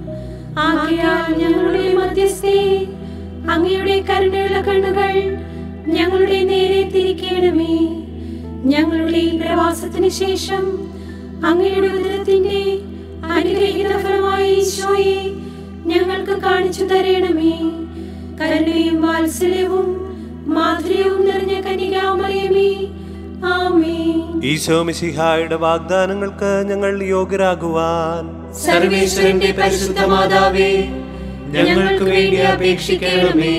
ആകയാൽ ഞങ്ങളുടെ മധ്യസ്ഥേ, അങ്ങയുടെ കരുണയുള്ള കണ്ണുകൾ ഞങ്ങളുടെ നേരെ തിരിക്കണമേ. ഞങ്ങളുടെ ഈ പ്രവാസത്തിന് ശേഷം അങ്ങയുടെ ഉദരത്തിന്റെ അനുഗ്രഹീത ഫലമായ ഈശോയെ ഞങ്ങൾക്ക് കാണിച്ചു തരണമേ. കരുണയും വാത്സല്യവും മാധുര്യവും നിറഞ്ഞ കന്യകാമറിയമേ, ആമേൻ. ഈശോ മിശിഹായുടെ വാഗ്ദാനങ്ങൾക്ക് ഞങ്ങൾ യോഗ്യരാകുവാൻ സർവേശ്വരന്റെ പരിശുദ്ധ മാതാവേ, ഞങ്ങൾക്ക് വേണ്ടി അപേക്ഷിക്കണമേ.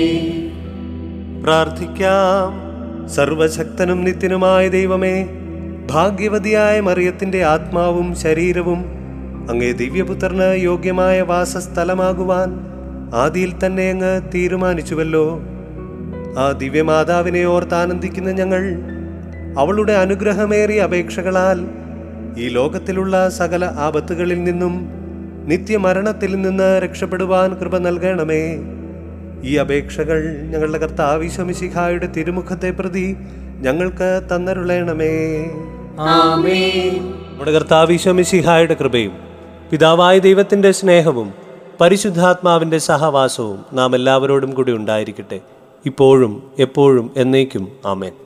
പ്രാർത്ഥിക്കാം. സർവശക്തനും നിത്യനുമായ ദൈവമേ, ഭാഗ്യവതിയായ മറിയത്തിന്റെ ആത്മാവും ശരീരവും അങ്ങേ ദിവ്യപുത്രന് യോഗ്യമായ വാസസ്ഥലമാകുവാൻ ആദിയിൽ തന്നെ അങ്ങ് തീരുമാനിച്ചുവല്ലോ. ആ ദിവ്യമാതാവിനെ ഓർത്താനന്ദിക്കുന്ന ഞങ്ങൾ അവളുടെ അനുഗ്രഹമേറിയ അപേക്ഷകളാൽ ഈ ലോകത്തിലുള്ള സകല ആപത്തുകളിൽ നിന്നും നിത്യമരണത്തിൽ നിന്ന് രക്ഷപ്പെടുവാൻ കൃപ നൽകണമേ. ഈ അപേക്ഷകൾ ഞങ്ങളുടെ കർത്താവ് ഈശോ മിശിഹായുടെ തിരുമുഖത്തെ പ്രതി ഞങ്ങൾക്ക് തന്നരുളണമേ. ആമേൻ. നമ്മുടെ കർത്താവ് ഈശോ മിശിഹായുടെ കൃപയും പിതാവായ ദൈവത്തിന്റെ സ്നേഹവും പരിശുദ്ധാത്മാവിന്റെ സഹവാസവും നാം എല്ലാവരോടും കൂടി ഉണ്ടായിരിക്കട്ടെ, ഇപ്പോഴും എപ്പോഴും എന്നേക്കും. ആമേൻ.